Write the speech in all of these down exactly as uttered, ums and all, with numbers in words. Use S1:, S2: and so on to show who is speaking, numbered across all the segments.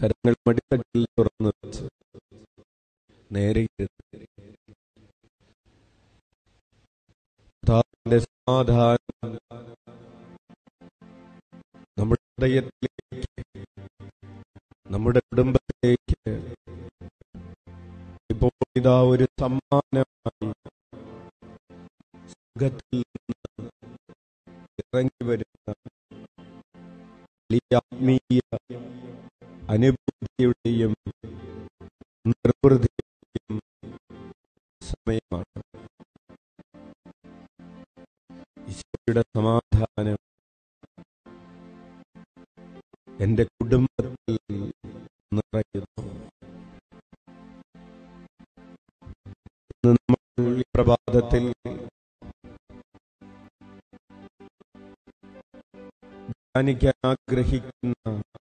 S1: കരങ്ങൾ മടിത്തട്ടിൽ തുറന്നു വെച്ച് നേരെ സമാധാനം നമ്മുടെ ഹൃദയത്തിലേക്ക്, നമ്മുടെ കുടുംബത്തിലേക്ക് ഇപ്പോൾ ഇതാ ഒരു സമ്മാനമായി സുഖത്തിൽ നിന്ന് ഇറങ്ങി വരുന്ന വലിയ ആത്മീയ അനുഭൂതിയുടെയും നിർവൃതിയുടെയും സമയമാണ്. ഈശോയുടെ സമാധാനം എന്റെ കുടുംബത്തിൽ നിറയുന്നു. ഇന്ന് നമ്മൾ ഈ പ്രഭാതത്തിൽ ധ്യാനിക്കാൻ ആഗ്രഹിക്കുന്ന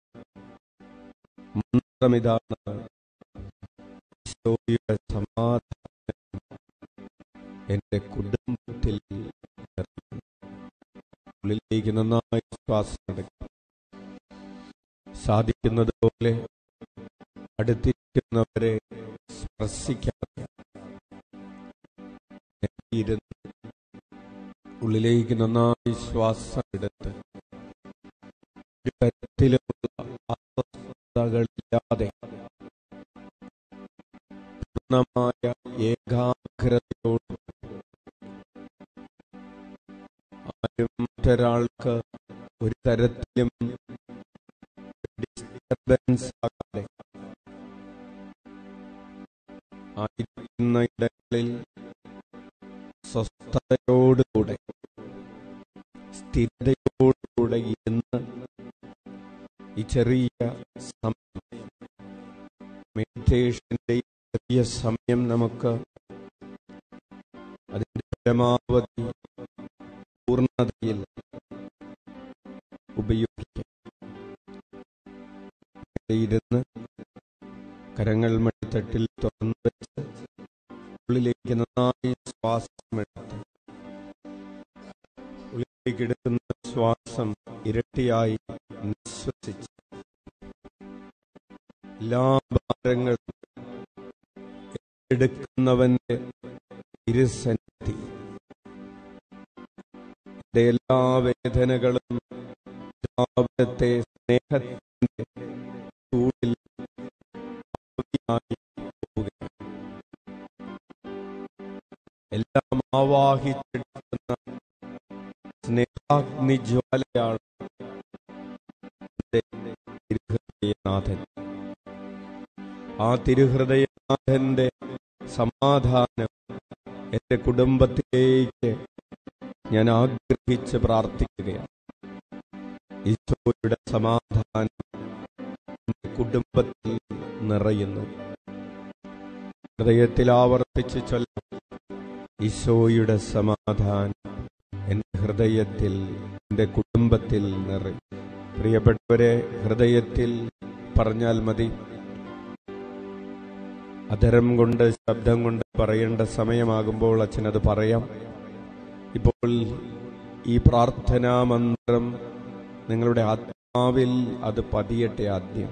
S1: മന്ത്രമിതാണ്: ഈശോയുടെ സമാധാനം എന്റെ കുടുംബത്തിൽ നിറയുന്നു. ഉള്ളിലേക്ക് നന്നായി ശ്വാസം എടുക്കുക. സാധിക്കുന്നത് പോലെ അടുത്തിരിക്കുന്നവരെ സ്പർശിക്കാതെ ഇരുന്ന് ഉള്ളിലേക്ക് നന്നായി ശ്വാസം എടുത്ത് ഒരു തരത്തിലുള്ള അസ്വസ്ഥതകളില്ലാതെ പൂർണ്ണമായ ഏകാഗ്രതയോട് ആരും മറ്റൊരാൾക്ക് ഒരു തരത്തിലും ഡിസ്റ്റർബൻസ് ആകാതെ ആയിരിക്കുന്ന ഇടങ്ങളിൽ സ്വസ്ഥതയോടുകൂടെ സ്ഥിരതയോടുകൂടെ ഇരുന്ന് ഈ ചെറിയ സമയം, മെഡിറ്റേഷന്റെ ചെറിയ സമയം നമുക്ക് അതിന്റെ പരമാവധി പൂർണ്ണതയിൽ ഉപയോഗിക്കാം. ഇരുന്ന് കരങ്ങൾ മടിത്തട്ടിൽ തുറന്നു വെച്ച് ഉള്ളിലേക്ക് നന്നായി ശ്വാസമെടുത്ത് ഉള്ളിലേക്ക് എടുക്കുന്ന ശ്വാസം ഇരട്ടിയായി നിശ്വസിച്ച് എല്ലാ ഭാരങ്ങളും എടുക്കുന്നവന്റെ ഇരുസന്നിധി, എന്റെ എല്ലാ വേദനകളും രാവിലത്തെ സ്നേഹത്തിന്റെ ചൂടിൽ പോവുകയാണ്. എല്ലാം ആവാഹിച്ചെടുക്കുന്ന സ്നേഹാഗ്നിജ്വാലയാണ് തിരുഹൃദയനാഥൻ. ആ തിരുഹൃദയനാഥന്റെ സമാധാനം എന്റെ കുടുംബത്തിലേക്ക് ഞാൻ ആഗ്രഹിച്ച് പ്രാർത്ഥിക്കുകയാണ്. ഈശോയുടെ സമാധാനം എന്റെ കുടുംബത്തിൽ നിറയുന്നു. ഹൃദയത്തിൽ ആവർത്തിച്ച് ചൊല്ലാം: ഈശോയുടെ സമാധാനം എന്റെ ഹൃദയത്തിൽ, എന്റെ കുടുംബത്തിൽ നിറയും. പ്രിയപ്പെട്ടവരെ, ഹൃദയത്തിൽ പറഞ്ഞാൽ മതി. അധരം കൊണ്ട്, ശബ്ദം കൊണ്ട് പറയേണ്ട സമയമാകുമ്പോൾ അച്ഛനത് പറയാം. ഇപ്പോൾ ഈ പ്രാർത്ഥനാ മന്ത്രം നിങ്ങളുടെ ആത്മാവിൽ അത് പതിയട്ടെ. ആദ്യം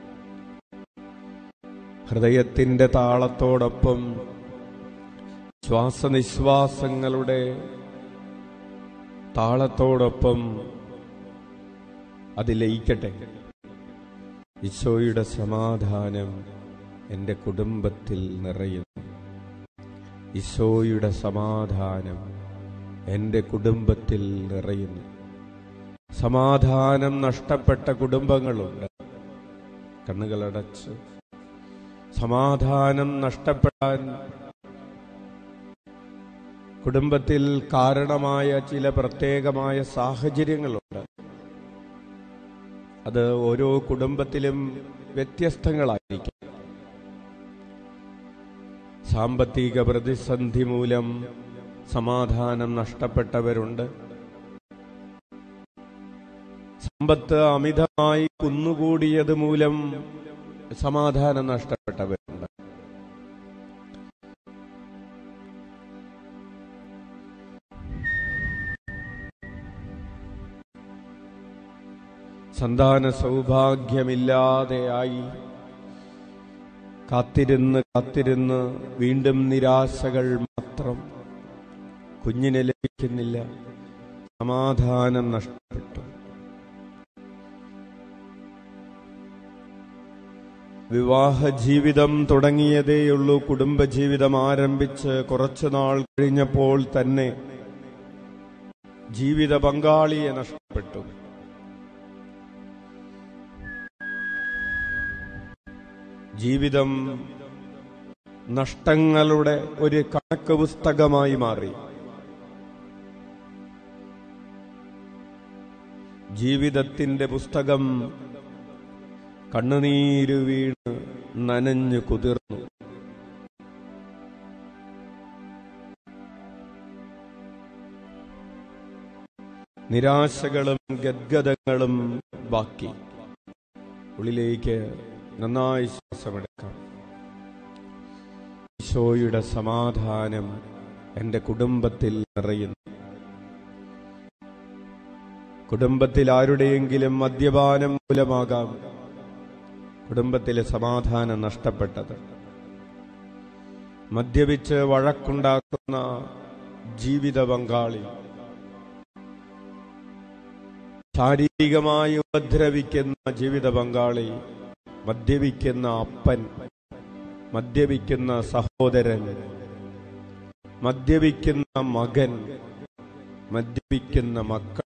S1: ഹൃദയത്തിന്റെ താളത്തോടൊപ്പം ശ്വാസനിശ്വാസങ്ങളുടെ താളത്തോടൊപ്പം അത് ലയിക്കട്ടെ. ഈശോയുടെ സമാധാനം എന്റെ കുടുംബത്തിൽ നിറയുന്നു. ഈശോയുടെ സമാധാനം എന്റെ കുടുംബത്തിൽ നിറയുന്നു. സമാധാനം നഷ്ടപ്പെട്ട കുടുംബങ്ങളുണ്ട്. കണ്ണുകളടച്ച് സമാധാനം നഷ്ടപ്പെടാൻ കുടുംബത്തിൽ കാരണമായ ചില പ്രത്യേകമായ സാഹചര്യങ്ങളുണ്ട്. അത് ഓരോ കുടുംബത്തിലും വ്യത്യസ്തങ്ങളായിരിക്കും. സാമ്പത്തിക പ്രതിസന്ധി മൂലം സമാധാനം നഷ്ടപ്പെട്ടവരുണ്ട്. സമ്പത്ത് അമിതമായി കുന്നുകൂടിയത് മൂലം സമാധാനം നഷ്ടപ്പെട്ടവരുണ്ട്. സന്താന സൗഭാഗ്യമില്ലാതെയായി കാത്തിരുന്ന് കാത്തിരുന്ന് വീണ്ടും നിരാശകൾ മാത്രം. കുഞ്ഞിനെ ലഭിക്കുന്നില്ല, സമാധാനം നഷ്ടപ്പെട്ടു. വിവാഹ ജീവിതം തുടങ്ങിയതേയുള്ളൂ. കുടുംബജീവിതം ആരംഭിച്ച് കുറച്ചുനാൾ കഴിഞ്ഞപ്പോൾ തന്നെ ജീവിത പങ്കാളിയെ നഷ്ടപ്പെട്ടു. ജീവിതം നഷ്ടങ്ങളുടെ ഒരു കണക്ക് പുസ്തകമായി മാറി. ജീവിതത്തിന്റെ പുസ്തകം കണ്ണുനീര് വീണ് നനഞ്ഞു കുതിർന്നു. നിരാശകളും ഗദ്ഗതങ്ങളും ബാക്കി. ഉള്ളിലേക്ക് നന്നായി ശ്വാസമെടുക്കാം. ഈശോയുടെ സമാധാനം എന്റെ കുടുംബത്തിൽ നിറയുന്നു. കുടുംബത്തിൽ ആരുടെയെങ്കിലും മദ്യപാനം മൂലമാകാം കുടുംബത്തിലെ സമാധാനം നഷ്ടപ്പെട്ടത്. മദ്യപിച്ച് വഴക്കുണ്ടാക്കുന്ന ജീവിത പങ്കാളി, ശാരീരികമായി ഉപദ്രവിക്കുന്ന ജീവിത പങ്കാളി, മദ്യപിക്കുന്ന അപ്പൻ, മദ്യപിക്കുന്ന സഹോദരൻ, മദ്യപിക്കുന്ന മകൻ, മദ്യപിക്കുന്ന മക്കൾ,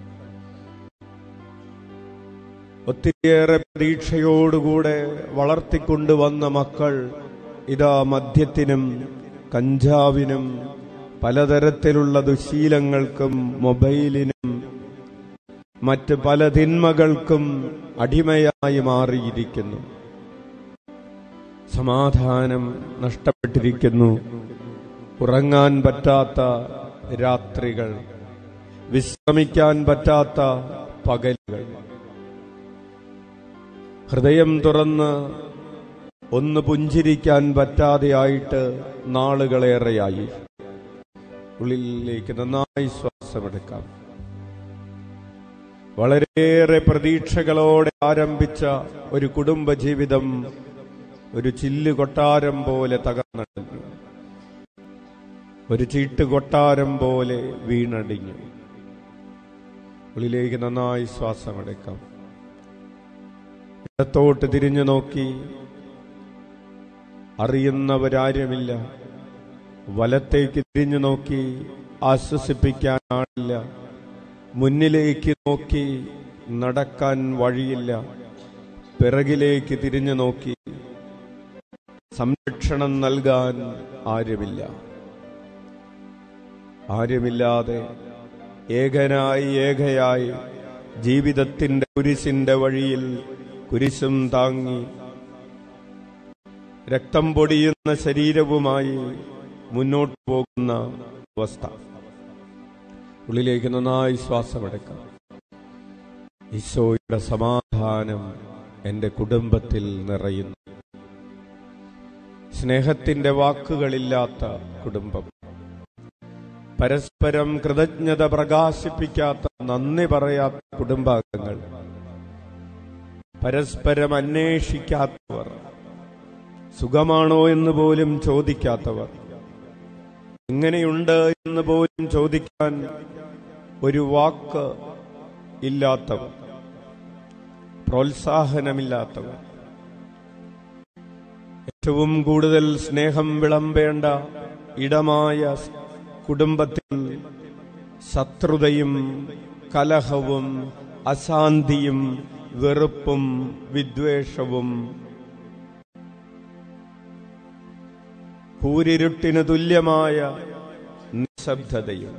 S1: ഒത്തിരിയേറെ പ്രതീക്ഷയോടുകൂടെ വളർത്തിക്കൊണ്ടുവന്ന മക്കൾ ഇതാ മദ്യത്തിനും കഞ്ചാവിനും പലതരത്തിലുള്ള ദുശീലങ്ങൾക്കും മൊബൈലിനും മറ്റ് പല തിന്മകൾക്കും അടിമയായി മാറിയിരിക്കുന്നു. സമാധാനം നഷ്ടപ്പെട്ടിരിക്കുന്നു. ഉറങ്ങാൻ പറ്റാത്ത രാത്രികൾ, വിശ്രമിക്കാൻ പറ്റാത്ത പകലുകൾ, ഹൃദയം തുറന്ന് ഒന്ന് പുഞ്ചിരിക്കാൻ പറ്റാതെയായിട്ട് നാളുകളേറെയായി. ഉള്ളിലേക്ക് നന്നായി ശ്വാസമെടുക്കാം. വളരെയേറെ പ്രതീക്ഷകളോടെ ആരംഭിച്ച ഒരു കുടുംബജീവിതം ഒരു ചില്ല് കൊട്ടാരം പോലെ തകർന്നടിഞ്ഞു. ഒരു ചീട്ട് കൊട്ടാരം പോലെ വീണടിഞ്ഞു. ഉള്ളിലേക്ക് നന്നായി ശ്വാസമെടുക്കാം. ഇടത്തോട്ട് തിരിഞ്ഞു നോക്കി അറിയുന്നവരാരുമില്ല. വലത്തേക്ക് തിരിഞ്ഞു നോക്കി ആശ്വസിപ്പിക്കാനാളില്ല. മുന്നിലേക്ക് നോക്കി നടക്കാൻ വഴിയില്ല. പിറകിലേക്ക് തിരിഞ്ഞു നോക്കി സംരക്ഷണം നൽകാൻ ആരുമില്ല. ആരുമില്ലാതെ ഏകനായി ഏകയായി ജീവിതത്തിന്റെ കുരിശിന്റെ വഴിയിൽ കുരിശും താങ്ങി രക്തം പൊടിയുന്ന ശരീരവുമായി മുന്നോട്ട് പോകുന്ന അവസ്ഥ. ഉള്ളിലേക്ക് നന്നായി ശ്വാസമെടുക്കാം. ഈശോയുടെ സമാധാനം എന്റെ കുടുംബത്തിൽ നിറയുന്നു. സ്നേഹത്തിന്റെ വാക്കുകളില്ലാത്ത കുടുംബം, പരസ്പരം കൃതജ്ഞത പ്രകാശിപ്പിക്കാത്ത, നന്ദി പറയാത്ത കുടുംബാംഗങ്ങൾ, പരസ്പരം അന്വേഷിക്കാത്തവർ, സുഖമാണോ എന്ന് പോലും ചോദിക്കാത്തവർ, എങ്ങനെയുണ്ട് എന്ന് പോലും ചോദിക്കാൻ ഒരു വാക്ക് ഇല്ലാത്തവർ, പ്രോത്സാഹനമില്ലാത്തവർ, ഏറ്റവും കൂടുതൽ സ്നേഹം വിളമ്പേണ്ട ഇടമായ കുടുംബത്തിൽ ശത്രുതയും കലഹവും അശാന്തിയും വെറുപ്പും വിദ്വേഷവും കൂരിരുട്ടിന് തുല്യമായ നിശബ്ദതയും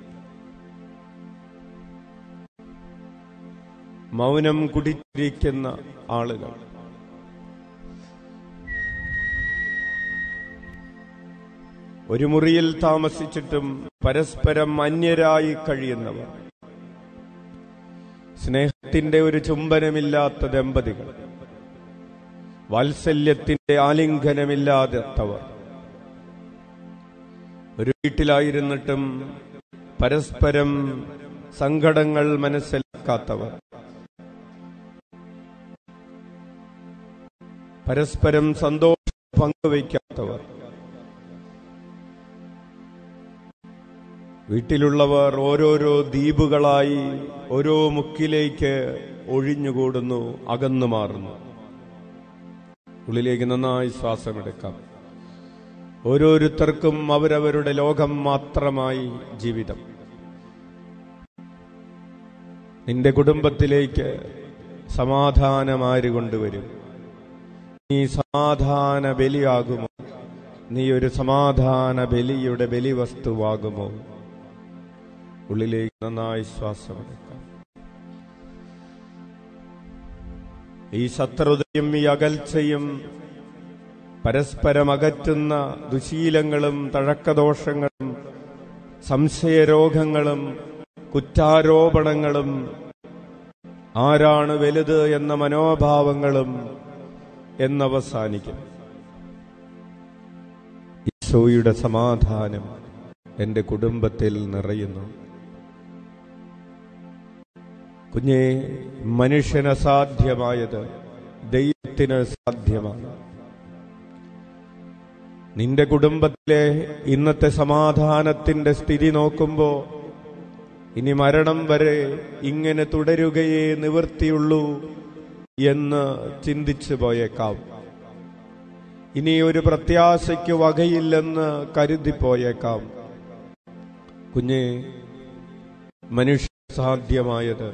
S1: മൗനം കുടിച്ചിരിക്കുന്ന ആളുകൾ, ഒരു മുറിയിൽ താമസിച്ചിട്ടും പരസ്പരം അന്യരായി കഴിയുന്നവർ, സ്നേഹത്തിന്റെ ഒരു ചുംബനമില്ലാത്ത ദമ്പതികൾ, വാത്സല്യത്തിന്റെ ആലിംഗനമില്ലാത്തവർ, ഒരു വീട്ടിലായിരുന്നിട്ടും പരസ്പരം സങ്കടങ്ങൾ മനസ്സിലാക്കാത്തവർ, പരസ്പരം സന്തോഷം പങ്കുവയ്ക്കാത്തവർ, വീട്ടിലുള്ളവർ ഓരോരോ ദ്വീപുകളായി ഓരോ മുക്കിലേക്ക് ഒഴിഞ്ഞുകൂടുന്നു, അകന്നു മാറുന്നു. ഉള്ളിലേക്ക് നന്നായി ശ്വാസമെടുക്കാം. ഓരോരുത്തർക്കും അവരവരുടെ ലോകം മാത്രമായി ജീവിതം. നിന്റെ കുടുംബത്തിലേക്ക് സമാധാനം ആര് കൊണ്ടുവരും? നീ സമാധാന ബലിയാകുമോ? നീ ഒരു സമാധാന ബലിയുടെ ബലിവസ്തുവാകുമോ? ഉള്ളിലേക്ക് നന്നായി ശ്വാസമെടുക്കാം. ഈ ശത്രുതയും ഈ അകൽച്ചയും പരസ്പരം അകറ്റുന്ന ദുശീലങ്ങളും തഴക്കദോഷങ്ങളും സംശയരോഗങ്ങളും കുറ്റാരോപണങ്ങളും ആരാണ് വലുത് എന്ന മനോഭാവങ്ങളും എന്നവസാനിക്കും. ഈശോയുടെ സമാധാനം എന്റെ കുടുംബത്തിൽ നിറയുന്നു. കുഞ്ഞേ, മനുഷ്യന് സാധ്യമായത് ദൈവത്തിന് സാധ്യമാണ്. നിന്റെ കുടുംബത്തിലെ ഇന്നത്തെ സമാധാനത്തിന്റെ സ്ഥിതി നോക്കുമ്പോ ഇനി മരണം വരെ ഇങ്ങനെ തുടരുകയേ നിവൃത്തിയുള്ളൂ എന്ന് ചിന്തിച്ചു പോയേക്കാം. ഇനി ഒരു പ്രത്യാശയ്ക്ക് വകയില്ലെന്ന് കരുതിപ്പോയേക്കാം. കുഞ്ഞേ, മനുഷ്യ സാധ്യമായത്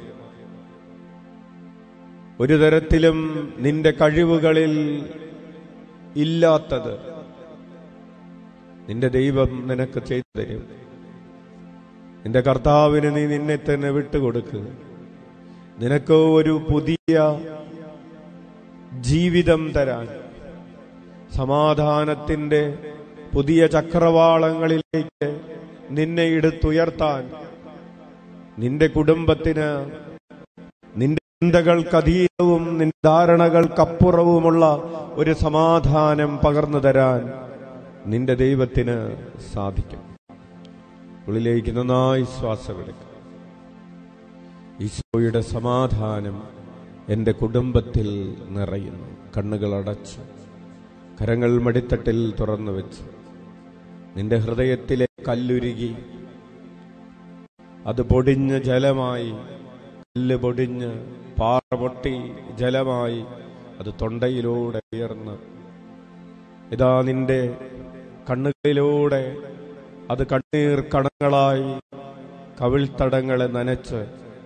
S1: ഒരു തരത്തിലും നിന്റെ കഴിവുകളിൽ ഇല്ലാത്തത് നിന്റെ ദൈവം നിനക്ക് ചെയ്തു തരും. നിന്റെ കർത്താവിന് നീ നിന്നെ തന്നെ വിട്ടുകൊടുക്കുക. നിനക്ക് ഒരു പുതിയ ജീവിതം തരാൻ, സമാധാനത്തിന്റെ പുതിയ ചക്രവാളങ്ങളിലേക്ക് നിന്നെ എടുത്തുയർത്താൻ, നിന്റെ കുടുംബത്തിന് നിന്റെ ചിന്തകൾക്കധീനവും നിന്റെ ധാരണകൾക്കപ്പുറവുമുള്ള ഒരു സമാധാനം പകർന്നു തരാൻ നിന്റെ ദൈവത്തിന് സാധിക്കും. ഉള്ളിലേക്ക് നന്നായി ശ്വാസമെടുക്കുക. ഈശോയുടെ സമാധാനം എന്റെ കുടുംബത്തിൽ നിറയുന്നു. കണ്ണുകൾ അടച്ച് കരങ്ങൾ മടിത്തട്ടിൽ തുറന്നു വെച്ച് നിന്റെ ഹൃദയത്തിലെ കല്ലുരുകി അത് പൊടിഞ്ഞ് ജലമായി, കല്ല് പൊടിഞ്ഞ് പാറ പൊട്ടി ജലമായി അത് തൊണ്ടയിലൂടെ ഉയർന്ന് ഇതാ നിന്റെ കണ്ണുകളിലൂടെ അത് കണ്ണീർ കണങ്ങളായി കവിൾത്തടങ്ങളെ നനച്ച്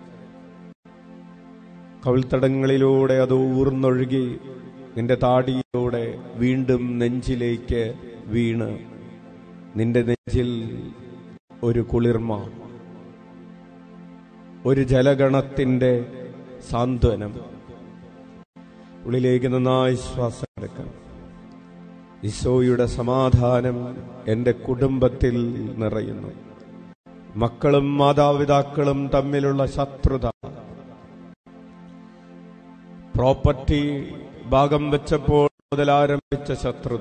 S1: കവിൾത്തടങ്ങളിലൂടെ അത് ഊർന്നൊഴുകി നിന്റെ താടിയിലൂടെ വീണ്ടും നെഞ്ചിലേക്ക് വീണ് നിന്റെ നെഞ്ചിൽ ഒരു കുളിർമ, ഒരു ജലഗണത്തിന്റെ സാന്ത്വനം. ഉള്ളിലേക്ക് നന്നായി ശ്വാസം എടുക്കാം. ഈശോയുടെ സമാധാനം എന്റെ കുടുംബത്തിൽ നിറയുന്നു. മക്കളും മാതാപിതാക്കളും തമ്മിലുള്ള ശത്രുത, പ്രോപ്പർട്ടി ഭാഗം വെച്ചപ്പോൾ മുതൽ ആരംഭിച്ച ശത്രുത,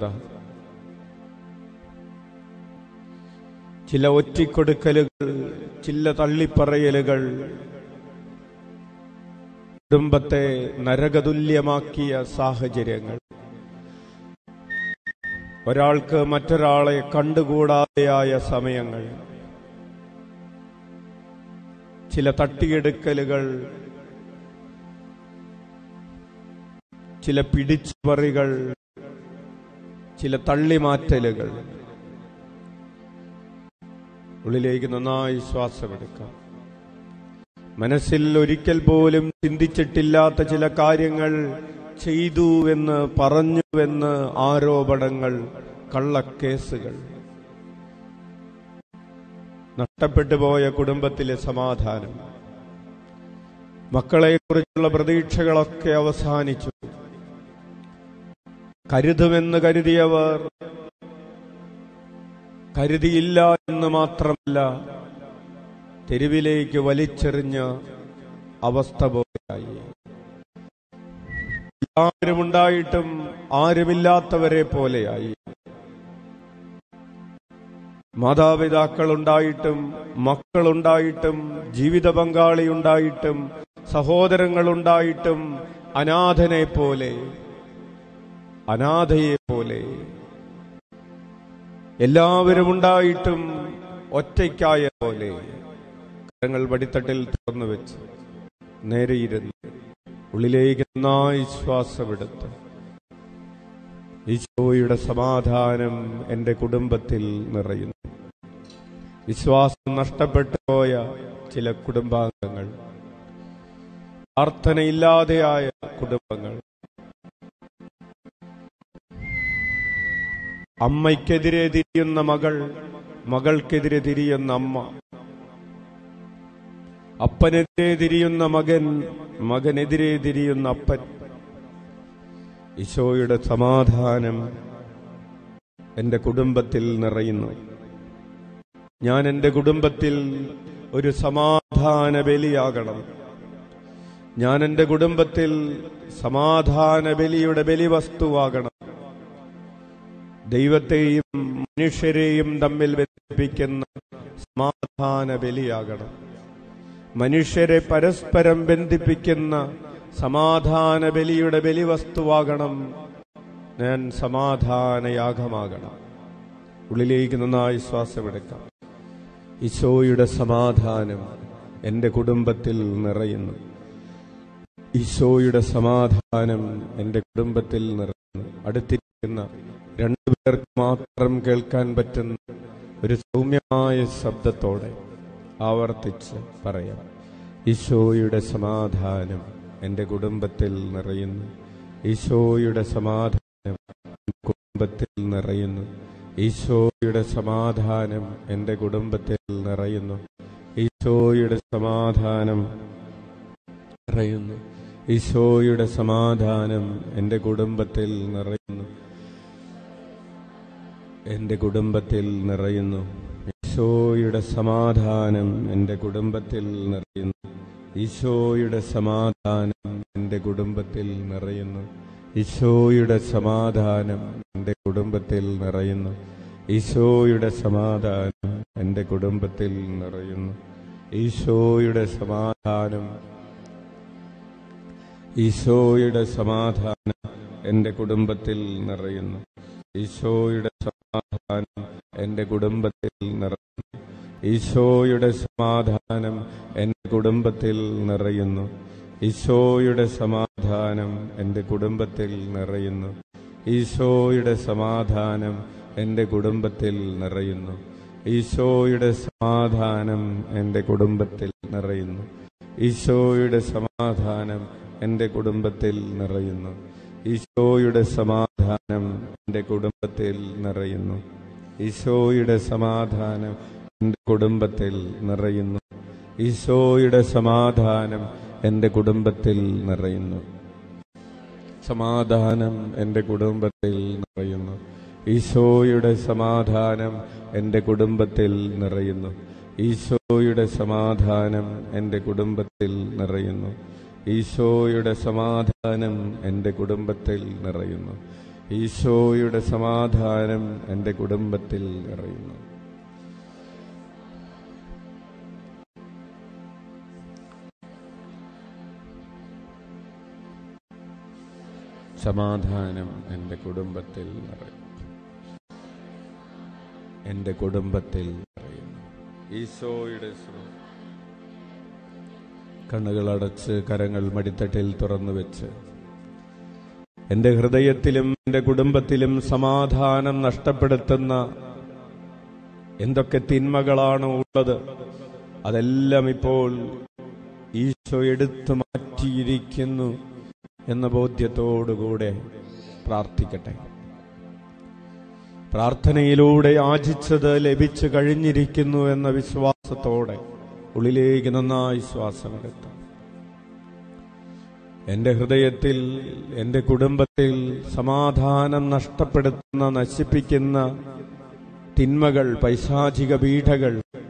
S1: ചില ഒറ്റിക്കൊടുക്കലുകൾ, ചില തള്ളിപ്പറയലുകൾ കുടുംബത്തെ നരകതുല്യമാക്കിയ സാഹചര്യങ്ങൾ, ഒരാൾക്ക് മറ്റൊരാളെ കണ്ടുകൂടാതെയായ സമയങ്ങൾ, ചില തട്ടിയെടുക്കലുകൾ, ചില പിടിച്ചുപറികൾ, ചില തള്ളിമാറ്റലുകൾ. ഉള്ളിലേക്ക് നന്നായി ശ്വാസമെടുക്കാം. മനസ്സിൽ ഒരിക്കൽ പോലും ചിന്തിച്ചിട്ടില്ലാത്ത ചില കാര്യങ്ങൾ ചെയ്തുവെന്ന് പറഞ്ഞുവെന്ന് ആരോപണങ്ങൾ, കള്ളക്കേസുകൾ, നഷ്ടപ്പെട്ടു പോയ കുടുംബത്തിലെ സമാധാനം, മക്കളെക്കുറിച്ചുള്ള പ്രതീക്ഷകളൊക്കെ അവസാനിച്ചു. കരുതുമെന്ന് കരുതിയവർ കരുതിയില്ല എന്ന് മാത്രമല്ല, തെരുവിലേക്ക് വലിച്ചെറിഞ്ഞ അവസ്ഥ പോലെയായി. എല്ലാവരും ഉണ്ടായിട്ടും ആരുമില്ലാത്തവരെ പോലെയായി. മാതാപിതാക്കളുണ്ടായിട്ടും മക്കളുണ്ടായിട്ടും ജീവിത പങ്കാളിയുണ്ടായിട്ടും സഹോദരങ്ങളുണ്ടായിട്ടും അനാഥനെ പോലെ അനാഥയെ പോലെ, എല്ലാവരും ഉണ്ടായിട്ടും ഒറ്റയ്ക്കായ പോലെ കരങ്ങൾ വടിത്തട്ടിൽ തുറന്നു വെച്ച് നേരെയിരുന്ന് ഉള്ളിലേക്ക് നന്നായി ശ്വാസമെടുത്ത്, ഈശോയുടെ സമാധാനം എന്റെ കുടുംബത്തിൽ നിറയുന്നു. വിശ്വാസം നഷ്ടപ്പെട്ടു പോയ ചില കുടുംബാംഗങ്ങൾ, പ്രാർത്ഥനയില്ലാതെയായ കുടുംബങ്ങൾ, അമ്മയ്ക്കെതിരെ തിരിയുന്ന മകൾ, മകൾക്കെതിരെ തിരിയുന്ന അമ്മ, അപ്പനെതിരെ തിരിയുന്ന മകൻ, മകനെതിരെ തിരിയുന്ന അപ്പൻ, ഈശോയുടെ സമാധാനം എന്റെ കുടുംബത്തിൽ നിറയുന്നു. ഞാൻ എന്റെ കുടുംബത്തിൽ ഒരു സമാധാന ബലിയാകണം. ഞാൻ എന്റെ കുടുംബത്തിൽ സമാധാന ബലിയുടെ ബലിവസ്തുവാകണം. ദൈവത്തെയും മനുഷ്യരെയും തമ്മിൽ ബന്ധിപ്പിക്കുന്ന സമാധാന ബലിയാകണം. മനുഷ്യരെ പരസ്പരം ബന്ധിപ്പിക്കുന്ന സമാധാന ബലിയുടെ ബലിവസ്തുവാകണം ഞാൻ. സമാധാനയാഗമാകണം. ഉള്ളിലേക്ക് നന്നായി ശ്വാസമെടുക്കാം. ഈശോയുടെ സമാധാനം എന്റെ കുടുംബത്തിൽ നിറയുന്നു. ഈശോയുടെ സമാധാനം എന്റെ കുടുംബത്തിൽ നിറയുന്നു. അടുത്തിരിക്കുന്ന രണ്ടുപേർക്ക് മാത്രം കേൾക്കാൻ പറ്റുന്ന ഒരു സൗമ്യമായ ശബ്ദത്തോടെ ആവർത്തിച്ച് പറയാം. ഈശോയുടെ സമാധാനം എന്റെ കുടുംബത്തിൽ നിറയുന്നു. ഈശോയുടെ സമാധാനം കുടുംബത്തിൽ നിറയുന്നു. ഈശോയുടെ സമാധാനം എന്റെ കുടുംബത്തിൽ നിറയുന്നു. ഈശോയുടെ സമാധാനം നിറയുന്നു. ഈശോയുടെ സമാധാനം എന്റെ കുടുംബത്തിൽ നിറയുന്നു. എന്റെ കുടുംബത്തിൽ നിറയുന്നു. ഈശോയുടെ സമാധാനം എന്റെ കുടുംബത്തിൽ നിറയുന്നു. ഈശോയുടെ സമാധാനം എന്റെ കുടുംബത്തിൽ നിറയുന്നു. ഈശോയുടെ സമാധാനം എന്റെ കുടുംബത്തിൽ നിറയുന്നു. ഈശോയുടെ സമാധാനം എന്റെ കുടുംബത്തിൽ നിറയുന്നു. ഈശോയുടെ സമാധാനം ഈശോയുടെ സമാധാനം എന്റെ കുടുംബത്തിൽ നിറയുന്നു. ഈശോയുടെ സമാധാനം എന്റെ കുടുംബത്തിൽ നിറയുന്നു. ഈശോയുടെ സമാധാനം എന്റെ കുടുംബത്തിൽ നിറയുന്നു. ഈശോയുടെ സമാധാനം എന്റെ കുടുംബത്തിൽ നിറയുന്നു. ഈശോയുടെ സമാധാനം എന്റെ കുടുംബത്തിൽ നിറയുന്നു. ഈശോയുടെ സമാധാനം എന്റെ കുടുംബത്തിൽ നിറയുന്നു. ഈശോയുടെ സമാധാനം എന്റെ കുടുംബത്തിൽ നിറയുന്നു. ഈശോയുടെ സമാധാനം എന്റെ കുടുംബത്തിൽ നിറയുന്നു. ഈശോയുടെ സമാധാനം എന്റെ കുടുംബത്തിൽ നിറയുന്നു. ഈശോയുടെ സമാധാനം എന്റെ കുടുംബത്തിൽ നിറയുന്നു. സമാധാനം എന്റെ കുടുംബത്തിൽ നിറയുന്നു. ഈശോയുടെ സമാധാനം എന്റെ കുടുംബത്തിൽ നിറയുന്നു. ഈശോയുടെ സമാധാനം എന്റെ കുടുംബത്തിൽ നിറയുന്നു. ഈശോയുടെ സമാധാനം എന്റെ കുടുംബത്തിൽ നിറയുന്നു. ഈശോയുടെ സമാധാനം എന്റെ കുടുംബത്തിൽ നിറയുന്നു. സമാധാനം എന്റെ കുടുംബത്തിൽ നിറയുന്നു. എന്റെ കുടുംബത്തിൽ നിറയുന്നു. ഈശോയുടെ കണ്ണുകളടച്ച് കരങ്ങൾ മടിത്തട്ടിൽ തുറന്നു വെച്ച് എന്റെ ഹൃദയത്തിലും എന്റെ കുടുംബത്തിലും സമാധാനം നഷ്ടപ്പെടുത്തുന്ന എന്തൊക്കെ തിന്മകളാണ് ഉള്ളത്, അതെല്ലാം ഇപ്പോൾ ഈശോ എടുത്തു മാറ്റിയിരിക്കുന്നു എന്ന ബോധ്യത്തോടുകൂടെ പ്രാർത്ഥിക്കട്ടെ. പ്രാർത്ഥനയിലൂടെ യാചിച്ചത് ലഭിച്ചു കഴിഞ്ഞിരിക്കുന്നു എന്ന വിശ്വാസത്തോടെ ഉള്ളിലേക്ക് നന്നായി ശ്വാസമെടുത്തു. എന്റെ ഹൃദയത്തിൽ, എന്റെ കുടുംബത്തിൽ സമാധാനം നഷ്ടപ്പെടുത്തുന്ന, നശിപ്പിക്കുന്ന തിന്മകൾ, പൈശാചിക പീഡകൾ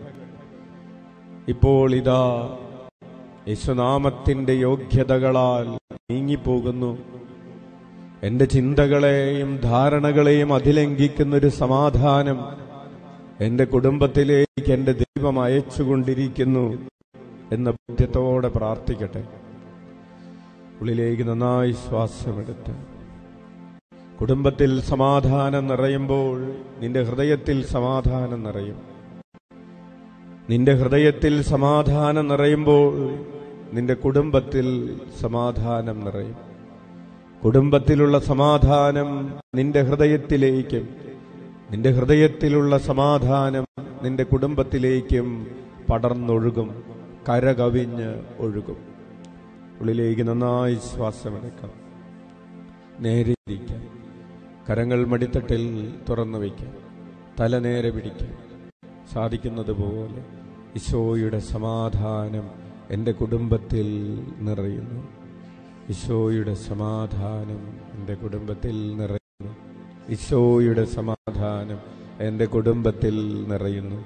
S1: ഇപ്പോൾ ഇതാ യേശുനാമത്തിന്റെ യോഗ്യതകളാൽ നീങ്ങിപ്പോകുന്നു. എന്റെ ചിന്തകളെയും ധാരണകളെയും അതിലംഘിക്കുന്നൊരു സമാധാനം എന്റെ കുടുംബത്തിലേക്ക് എന്റെ ദൈവം അയച്ചുകൊണ്ടിരിക്കുന്നു എന്ന ബോധ്യത്തോടെ പ്രാർത്ഥിക്കട്ടെ. ഉള്ളിലേക്ക് നന്നായി ശ്വാസമെടുത്ത് കുടുംബത്തിൽ സമാധാനം നിറയുമ്പോൾ നിന്റെ ഹൃദയത്തിൽ സമാധാനം നിറയും. നിന്റെ ഹൃദയത്തിൽ സമാധാനം നിറയുമ്പോൾ നിന്റെ കുടുംബത്തിൽ സമാധാനം നിറയും. കുടുംബത്തിലുള്ള സമാധാനം നിന്റെ ഹൃദയത്തിലേക്കും, നിന്റെ ഹൃദയത്തിലുള്ള സമാധാനം നിന്റെ കുടുംബത്തിലേക്കും പടർന്നൊഴുകും, കരകവിഞ്ഞ് ഒഴുകും. ഉള്ളിലേക്ക് നന്നായി ശ്വാസമെടുക്കാം. നേരെ ഇരിക്കാം. കരങ്ങൾ മടിത്തട്ടിൽ തുറന്നു വയ്ക്കാം. തല നേരെ പിടിക്കാം. സാധിക്കുന്നത് പോലെ ഈശോയുടെ സമാധാനം എൻ്റെ കുടുംബത്തിൽ നിറയുന്നു. ഈശോയുടെ സമാധാനം എൻ്റെ കുടുംബത്തിൽ നിറയുന്നു. ഈശോയുടെ സമാധാനം എൻ്റെ കുടുംബത്തിൽ നിറയുന്നു.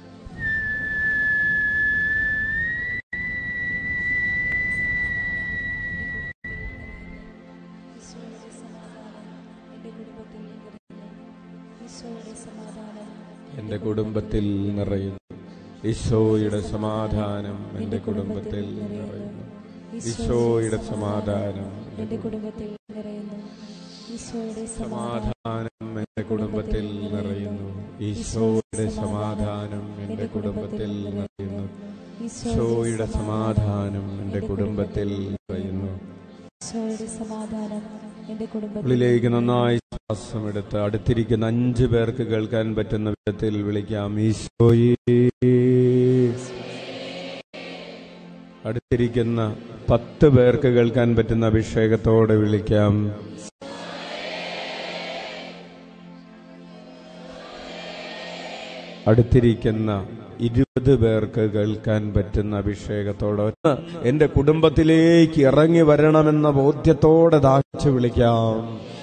S1: എൻ്റെ കുടുംബത്തിൽ നിറയുന്നു. ഈശോയുടെ സമാധാനം എൻ്റെ കുടുംബത്തിൽ നിറയുന്നു. ഈശോയുടെ സമാധാനം എൻ്റെ കുടുംബത്തിൽ നിറയുന്നു. ഈശോയുടെ സമാധാനം എൻ്റെ കുടുംബത്തിൽ നിറയുന്നു. ഈശോയുടെ സമാധാനം എൻ്റെ കുടുംബത്തിൽ നിറയുന്നു. ഈശോയുടെ സമാധാനം എൻ്റെ കുടുംബത്തിൽ നിറയുന്നു. ഈശോയുടെ സമാധാനം എൻ്റെ കുടുംബത്തിൽ. ഉള്ളിലേക്ക് നന്നായി ശ്വാസമെടുത്ത് അടുത്തിരിക്കുന്ന അഞ്ചു പേർക്ക് കേൾക്കാൻ പറ്റുന്ന വിധത്തിൽ വിളിക്കാം. ഈശോയേ. അടുത്തിരിക്കുന്ന പത്ത് പേർക്ക് കേൾക്കാൻ പറ്റുന്ന അഭിഷേകത്തോടെ വിളിക്കാം. അടുത്തിരിക്കുന്ന ഇരുപത് പേർക്ക് കേൾക്കാൻ പറ്റുന്ന അഭിഷേകത്തോടെ എന്റെ കുടുംബത്തിലേക്ക് ഇറങ്ങി വരണമെന്ന ബോധ്യത്തോടെ ദാഹിച്ചു വിളിക്കാം.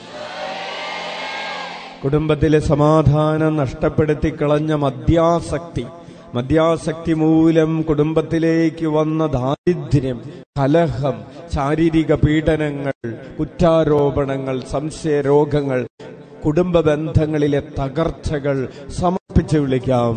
S1: കുടുംബത്തിലെ സമാധാനം നഷ്ടപ്പെടുത്തി കളഞ്ഞ മദ്യാസക്തി മദ്യാസക്തി മൂലം കുടുംബത്തിലേക്ക് വന്ന ദാരിദ്ര്യം, കലഹം, ശാരീരിക പീഡനങ്ങൾ, കുറ്റാരോപണങ്ങൾ, സംശയരോഗങ്ങൾ, കുടുംബ ബന്ധങ്ങളിലെ തകർച്ചകൾ സമർപ്പിച്ച് വിളിക്കാം.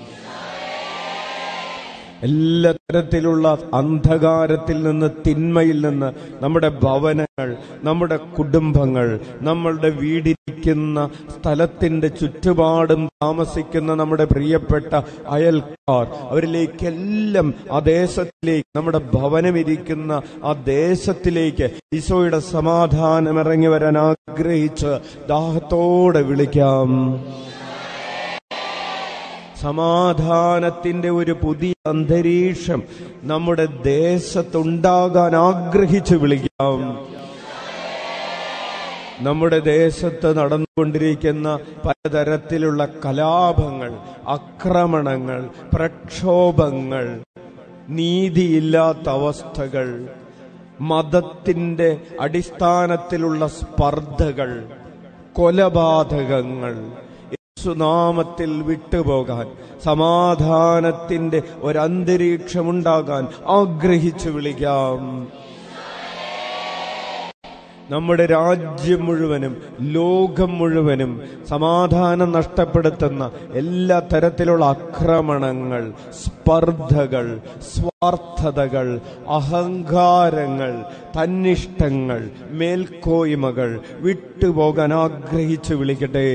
S1: എല്ലാ തരത്തിലുള്ള അന്ധകാരത്തിൽ നിന്ന്, തിന്മയിൽ നിന്ന് നമ്മുടെ ഭവനങ്ങൾ, നമ്മുടെ കുടുംബങ്ങൾ, നമ്മളുടെ വീടിരിക്കുന്ന സ്ഥലത്തിന്റെ ചുറ്റുപാടും താമസിക്കുന്ന നമ്മുടെ പ്രിയപ്പെട്ട അയൽക്കാർ, അവരിലേക്കെല്ലാം ആ ദേശത്തിലേക്ക്, നമ്മുടെ ഭവനമിരിക്കുന്ന ആ ദേശത്തിലേക്ക് ഈശോയുടെ സമാധാനം ഇറങ്ങി വരാൻ ആഗ്രഹിച്ച് ദാഹത്തോടെ വിളിക്കാം. സമാധാനത്തിന്റെ ഒരു പുതിയ അന്തരീക്ഷം നമ്മുടെ ദേശത്തുണ്ടാകാൻ ആഗ്രഹിച്ച് വിളിക്കാം. നമ്മുടെ ദേശത്ത് നടന്നുകൊണ്ടിരിക്കുന്ന പലതരത്തിലുള്ള കലാപങ്ങൾ, ആക്രമണങ്ങൾ, പ്രക്ഷോഭങ്ങൾ, നീതിയില്ലാത്ത അവസ്ഥകൾ, മതത്തിന്റെ അടിസ്ഥാനത്തിലുള്ള സ്പർദ്ധകൾ, കൊലപാതകങ്ങൾ യേശുനാമത്തിൽ വിട്ടുപോകാൻ, സമാധാനത്തിന്റെ ഒരന്തരീക്ഷമുണ്ടാകാൻ ആഗ്രഹിച്ചു വിളിക്കാം. നമ്മുടെ രാജ്യം മുഴുവനും ലോകം മുഴുവനും സമാധാനം നഷ്ടപ്പെടുത്തുന്ന എല്ലാ തരത്തിലുള്ള ആക്രമണങ്ങൾ, സ്പർദ്ധകൾ, സ്വാർത്ഥതകൾ, അഹങ്കാരങ്ങൾ, തന്നിഷ്ടങ്ങൾ, മേൽക്കോയ്മകൾ വിട്ടുപോകാൻ ആഗ്രഹിച്ചു വിളിക്കട്ടെ.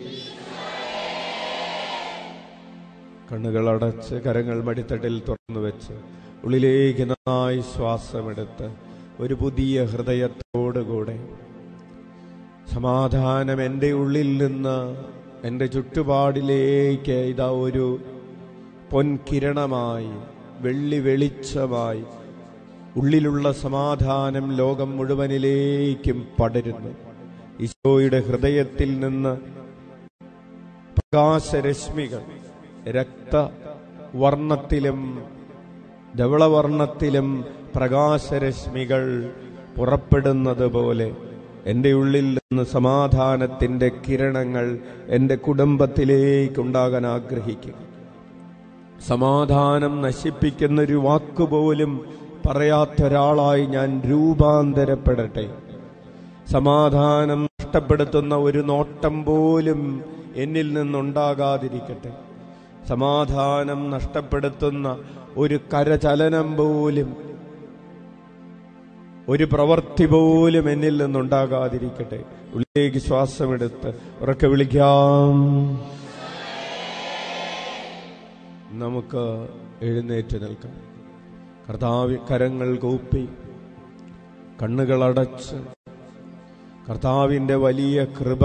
S1: കണ്ണുകൾ അടച്ച് കരങ്ങൾ മടിത്തട്ടിൽ തുറന്നു വെച്ച് ഉള്ളിലേക്ക് നന്നായി ശ്വാസമെടുത്ത് ഒരു പുതിയ ഹൃദയത്തോടുകൂടെ സമാധാനം എൻ്റെ ഉള്ളിൽ നിന്ന് എൻ്റെ ചുറ്റുപാടിലേക്ക് ഇതാ ഒരു പൊൻകിരണമായി, വെള്ളി വെളിച്ചമായി ഉള്ളിലുള്ള സമാധാനം ലോകം മുഴുവനിലേക്കും പടരുന്നു. ഈശോയുടെ ഹൃദയത്തിൽ നിന്ന് പ്രകാശരശ്മികൾ രക്തവർണ്ണത്തിലും ധവളവർണ്ണത്തിലും പ്രകാശരശ്മികൾ പുറപ്പെടുന്നത് പോലെ എൻ്റെ ഉള്ളിൽ നിന്ന് സമാധാനത്തിൻ്റെ കിരണങ്ങൾ എൻ്റെ കുടുംബത്തിലേക്കുണ്ടാകാൻ ആഗ്രഹിക്കും. സമാധാനം നശിപ്പിക്കുന്നൊരു വാക്കുപോലും പറയാത്തൊരാളായി ഞാൻ രൂപാന്തരപ്പെടട്ടെ. സമാധാനം നഷ്ടപ്പെടുത്തുന്ന ഒരു നോട്ടം പോലും എന്നിൽ നിന്നുണ്ടാകാതിരിക്കട്ടെ. സമാധാനം നഷ്ടപ്പെടുത്തുന്ന ഒരു കരചലനം പോലും, ഒരു പ്രവൃത്തി പോലും എന്നിൽ നിന്നുണ്ടാകാതിരിക്കട്ടെ. ഉള്ളിലേക്ക് ശ്വാസമെടുത്ത് ഉറക്കെ വിളിക്കാം. നമുക്ക് എഴുന്നേറ്റ് നിൽക്കാം. കർത്താവ് കരങ്ങൾ കൂപ്പി കണ്ണുകളടച്ച് കർത്താവിന്റെ വലിയ കൃപ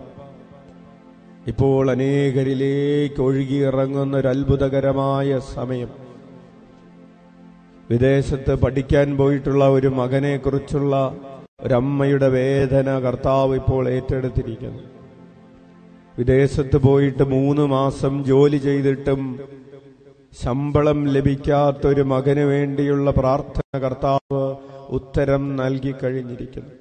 S1: ഇപ്പോൾ അനേകരിലേക്ക് ഒഴുകിയിറങ്ങുന്ന ഒരു അത്ഭുതകരമായ സമയം. വിദേശത്ത് പഠിക്കാൻ പോയിട്ടുള്ള ഒരു മകനെ കുറിച്ചുള്ള ഒരമ്മയുടെ വേദന കർത്താവ് ഇപ്പോൾ ഏറ്റെടുത്തിരിക്കുന്നു. വിദേശത്ത് പോയിട്ട് മൂന്ന് മാസം ജോലി ചെയ്തിട്ടും ശമ്പളം ലഭിക്കാത്തൊരു മകന് വേണ്ടിയുള്ള പ്രാർത്ഥന കർത്താവ് ഉത്തരം നൽകി കഴിഞ്ഞിരിക്കുന്നു.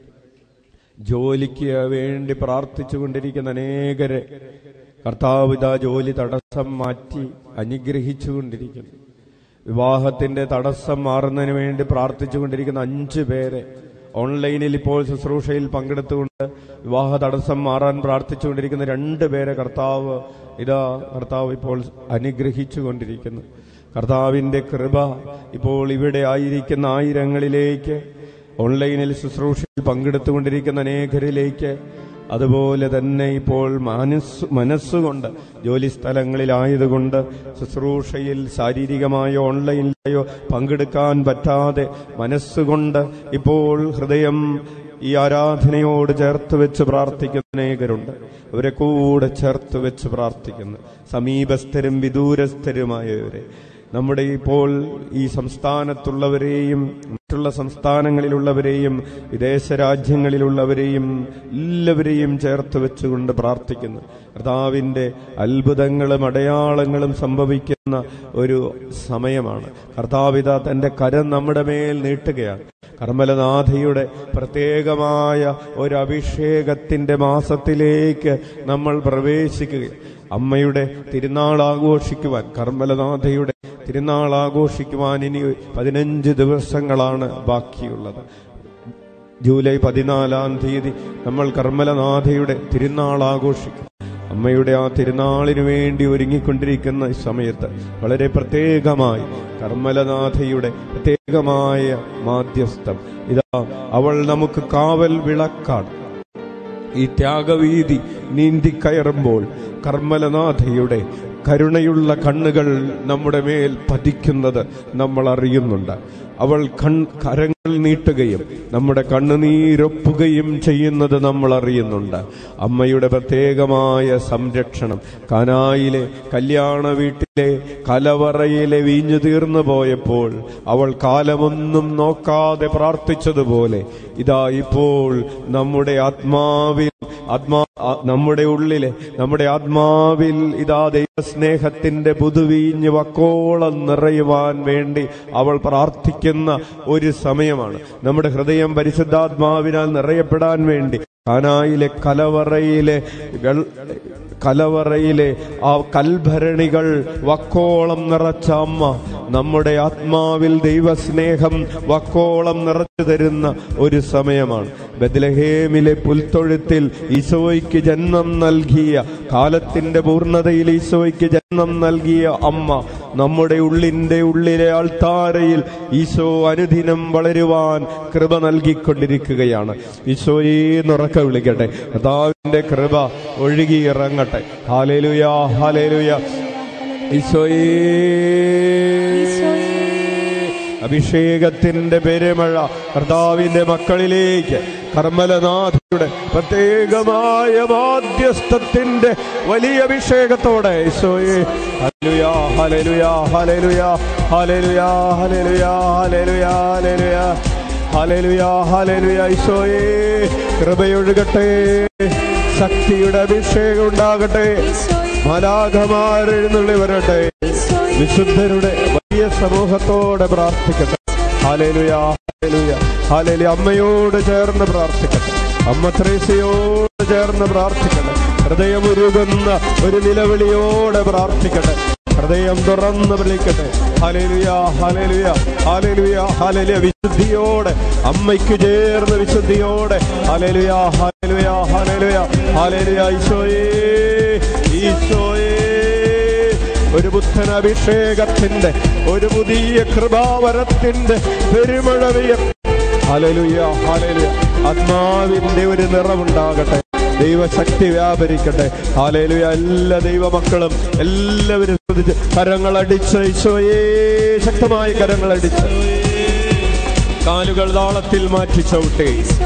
S1: ജോലിക്ക് വേണ്ടി പ്രാർത്ഥിച്ചുകൊണ്ടിരിക്കുന്ന അനേകരെ കർത്താവ് ഇതാ ജോലി തടസ്സം മാറ്റി അനുഗ്രഹിച്ചുകൊണ്ടിരിക്കുന്നു. വിവാഹത്തിന്റെ തടസ്സം മാറുന്നതിന് വേണ്ടി പ്രാർത്ഥിച്ചുകൊണ്ടിരിക്കുന്ന അഞ്ചു പേരെ ഓൺലൈനിൽ ഇപ്പോൾ ശുശ്രൂഷയിൽ പങ്കെടുത്തുകൊണ്ട് വിവാഹ തടസ്സം മാറാൻ പ്രാർത്ഥിച്ചുകൊണ്ടിരിക്കുന്ന രണ്ട് പേരെ കർത്താവ് ഇതാ കർത്താവ് ഇപ്പോൾ അനുഗ്രഹിച്ചുകൊണ്ടിരിക്കുന്നു. കർത്താവിന്റെ കൃപ ഇപ്പോൾ ഇവിടെ ആയിരിക്കുന്ന ആയിരങ്ങളിലേക്ക്, ഓൺലൈനിൽ ശുശ്രൂഷയിൽ പങ്കെടുത്തുകൊണ്ടിരിക്കുന്ന അനേകരിലേക്ക്, അതുപോലെ തന്നെ ഇപ്പോൾ മനസ്സ് മനസ്സുകൊണ്ട് ജോലി സ്ഥലങ്ങളിലായതുകൊണ്ട് ശുശ്രൂഷയിൽ ശാരീരികമായോ ഓൺലൈനിലായോ പങ്കെടുക്കാൻ പറ്റാതെ മനസ്സുകൊണ്ട് ഇപ്പോൾ ഹൃദയം ഈ ആരാധനയോട് ചേർത്ത് വെച്ച് പ്രാർത്ഥിക്കുന്ന അനേകരുണ്ട്. അവരെ കൂടെ ചേർത്ത് വെച്ച് പ്രാർത്ഥിക്കുന്നു. സമീപസ്ഥരും വിദൂരസ്ഥരുമായവരെ, നമ്മുടെ ഇപ്പോൾ ഈ സംസ്ഥാനത്തുള്ളവരെയും മറ്റുള്ള സംസ്ഥാനങ്ങളിലുള്ളവരെയും വിദേശ രാജ്യങ്ങളിലുള്ളവരെയും എല്ലാവരെയും ചേർത്ത് വെച്ചുകൊണ്ട് പ്രാർത്ഥിക്കുന്നു. കർത്താവിന്റെ അത്ഭുതങ്ങളും അടയാളങ്ങളും സംഭവിക്കുന്ന ഒരു സമയമാണ്. കർത്താവിത തന്റെ കരം നമ്മുടെ മേൽ നീട്ടുകയാണ്. കർമ്മലനാഥയുടെ പ്രത്യേകമായ ഒരു അഭിഷേകത്തിന്റെ മാസത്തിലേക്ക് നമ്മൾ പ്രവേശിക്കുക. അമ്മയുടെ തിരുനാൾ ആഘോഷിക്കുവാൻ, കർമ്മലനാഥയുടെ തിരുനാൾ ആഘോഷിക്കുവാൻ ഇനി പതിനഞ്ച് ദിവസങ്ങളാണ് ബാക്കിയുള്ളത്. ജൂലൈ പതിനാലാം തീയതി നമ്മൾ കർമ്മലനാഥയുടെ തിരുനാൾ ആഘോഷിക്കും. അമ്മയുടെ ആ തിരുനാളിനു വേണ്ടി ഒരുങ്ങിക്കൊണ്ടിരിക്കുന്ന ഈ സമയത്ത് വളരെ പ്രത്യേകമായി കർമ്മലനാഥയുടെ പ്രത്യേകമായ മാധ്യസ്ഥം ഇതാ അവൾ നമുക്ക് കാവൽ വിളക്കാണ്. ഈ ത്യാഗവീതി നീന്തിക്കയറുമ്പോൾ കർമ്മലനാഥയുടെ കരുണയുള്ള കണ്ണുകൾ നമ്മുടെ മേൽ പതിക്കുന്നത് നമ്മൾ അറിയുന്നുണ്ട്. അവൾ കൺ കരങ്ങൾ നീട്ടുകയും നമ്മുടെ കണ്ണുനീരൊപ്പുകയും ചെയ്യുന്നത് നമ്മൾ അറിയുന്നുണ്ട്. അമ്മയുടെ പ്രത്യേകമായ സംരക്ഷണം. കാനായിലെ കല്യാണ വീട്ടിലെ കലവറയിലെ വീഞ്ഞു തീർന്നു പോയപ്പോൾ അവൾ കാലമൊന്നും നോക്കാതെ പ്രാർത്ഥിച്ചതുപോലെ ഇതാ ഇപ്പോൾ നമ്മുടെ ആത്മാവിൽ ആത്മാ നമ്മുടെ ഉള്ളിലെ നമ്മുടെ ആത്മാവിൽ ഇതാ ദൈവസ്നേഹത്തിന്റെ പുതുവീഞ്ഞ് വക്കോളം നിറയുവാൻ വേണ്ടി അവൾ പ്രാർത്ഥിക്കുന്ന ഒരു സമയമാണ്. നമ്മുടെ ഹൃദയം പരിശുദ്ധാത്മാവിനാൽ നിറയപ്പെടാൻ വേണ്ടി കാനായിലെ കലവറയിലെ കലവറയിലെ ആ കൽഭരണികൾ വക്കോളം നിറച്ച അമ്മ നമ്മുടെ ആത്മാവിൽ ദൈവസ്നേഹം വക്കോളം നിറച്ചു തരുന്ന ഒരു സമയമാണ്. ബെത്ലഹേമിലെ പുൽത്തൊഴുത്തിൽ ഈശോയ്ക്ക് ജന്മം നൽകിയ, കാലത്തിന്റെ പൂർണ്ണതയിൽ ഈശോയ്ക്ക് ജന്മം നൽകിയ അമ്മ നമ്മുടെ ഉള്ളിന്റെ ഉള്ളിലെ ആൾത്താരയിൽ ഈശോ അനുദിനം വളരുവാൻ കൃപ നൽകിക്കൊണ്ടിരിക്കുകയാണ്. ഈശോയെ നുറക്ക വിളിക്കട്ടെ. കർത്താവിന്റെ കൃപ ഒഴുകിയിറങ്ങട്ടെ. ഹല്ലേലൂയ, ഹല്ലേലൂയ. ഈശോയേ, അഭിഷേകത്തിന്റെ പെരുമഴ കർത്താവിന്റെ മക്കളിലേക്ക്, കർമ്മലനാഥയുടെ പ്രത്യേകമായ മാധ്യസ്ഥത്തിന്റെ വലിയ അഭിഷേകത്തോടെ ഈശോയെ. ഹല്ലേലൂയ, ഹല്ലേലൂയ, ഹല്ലേലൂയ, ഹല്ലേലൂയ, ഹല്ലേലൂയ, ഹല്ലേലൂയ, ഹല്ലേലൂയ, ഹല്ലേലൂയ, ഹല്ലേലൂയ. ഈശോയെ, കൃപയൊഴുകട്ടെ, ശക്തിയുടെ അഭിഷേകം ഉണ്ടാകട്ടെ, മാലാഖമാർ എഴുന്നള്ളി വരട്ടെ, വിശുദ്ധരുടെ വലിയ സമൂഹത്തോടെ പ്രാർത്ഥിക്കട്ടെ. ഹല്ലേലൂയ, ഹല്ലേലൂയ, ഹല്ലേലൂയ. അമ്മയോട് ചേർന്ന് പ്രാർത്ഥിക്കട്ടെ, അമ്മ ത്രേസ്യയോട് ചേർന്ന് പ്രാർത്ഥിക്കട്ടെ. ഹൃദയമുരുകുന്ന ഒരു നിലവിളിയോടെ പ്രാർത്ഥിക്കട്ടെ, ഹൃദയം തുറന്ന് വിളിക്കട്ടെ. ഹല്ലേലൂയ, ഹല്ലേലൂയ, ഹല്ലേലൂയ, ഹല്ലേലൂയ. വിശുദ്ധിയോടെ, അമ്മയ്ക്ക് ചേർന്ന് വിശുദ്ധിയോടെ. ഹല്ലേലൂയ, ഹല്ലേലൂയ, ഹല്ലേലൂയ, ഹല്ലേലൂയ. ഈശോയേ, ഈശോയേ, ഒരു പുത്തൻ അഭിഷേകത്തിന്റെ, ഒരു പുതിയ കൃപാവരത്തിന്റെ പെരുമഴ പെയ്യട്ടെ. Hallelujah, hallelujah. ആത്മാവിന്റെ ഒരു നിറവുണ്ടാകട്ടെ, ദൈവശക്തി വ്യാപരിക്കട്ടെ. ഹല്ലേലൂയ. എല്ലാ ദൈവമക്കളും എല്ലാവരും ശ്രദ്ധിച്ച് കരങ്ങളടിച്ച് ഈശോയെ ശക്തമായി കരങ്ങളടിച്ച് കാലുകൾ താളത്തിൽ മാറ്റി ചവിട്ടെ.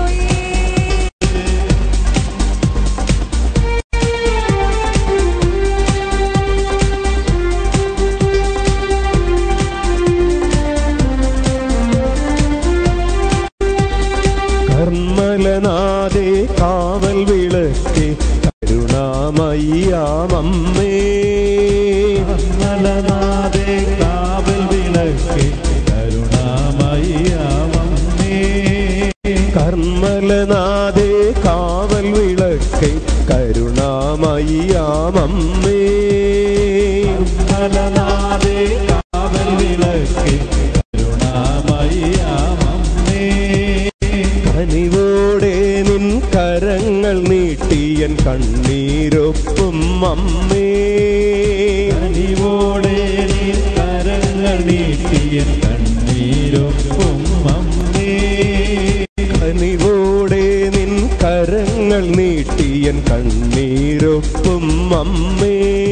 S1: കർമ്മലനാദേ കാവൽ വിളക്കേ കരുണാമയ്യാമമ്മേ.
S2: കർമ്മലനാദേ കാവൽ വിളക്കേ കരുണാമയ്യാമമ്മേ.
S1: കർമ്മലനാദേ കാവൽ വിളക്കേ കരുണാമയ്യാമമ്മേ.
S2: കർമ്മലനാദേ കാവൽ വിളക്കേ കരുണാമയ്യാമമ്മേ.
S1: കനിവോടെ നിൻ കരങ്ങൾ നീട്ടിയൻ കണ്ണീരൊപ്പും അമ്മേ.
S2: കനിവോടെ നിൻ കരങ്ങൾ നീട്ടിയൻ കണ്ണീരൊപ്പും അമ്മേ.
S1: കനിവോടെ നിൻ കരങ്ങൾ നീട്ടിയൻ കണ്ണീരൊപ്പും അമ്മേ.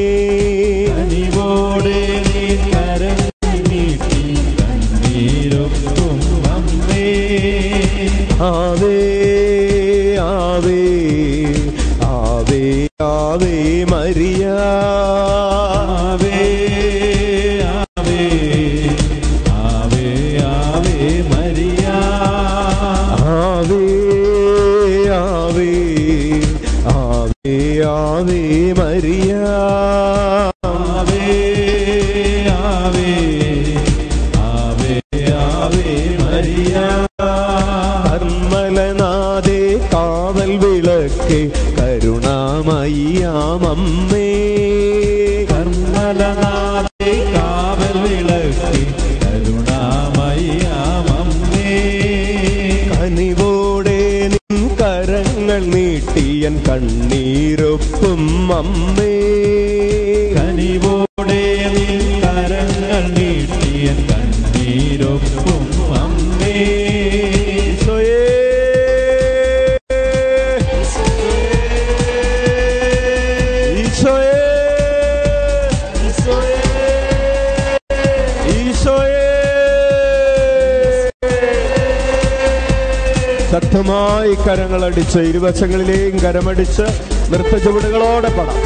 S2: കനിവോടെ നിൻ കരങ്ങൾ നീട്ടിയൻ കണ്ണീരൊപ്പും അമ്മേ.
S1: ആവേ ആവേ ആവേ ആവേ മരിയ.
S2: ആവേ ആവേ ആവേ ആവേ മരിയ.
S1: ആവേ ആവേ ആവേ ആവേ മരിയ.
S2: ആവേ ആവേ ആവേ ആവേ മരിയ.
S1: കർമ്മലനാദേ കാവൽ വിളക്കേ കരുണാമയ്യാമമ്മേ.
S2: കർമ്മലനാദേ കാവൽ വിളക്കേ കരുണാമയ്യാമമ്മേ.
S1: കനിവോടെ നിൻ കരങ്ങൾ നീട്ടിയൻ കണ്ണീരൊപ്പും അമ്മേ.
S2: കനിവോടെ നിൻ കരങ്ങൾ നീട്ടിയൻ കണ്ണീരൊപ്പും അമ്മേ.
S1: ഈശോയേ ഈശോയേ ഈശോയേ. ശക്തമായി കരങ്ങളടിച്ച് ഇരുവശങ്ങളിലെയും കരമടിച്ച് നൃത്ത ചുവടുകളോടെ പാടാം.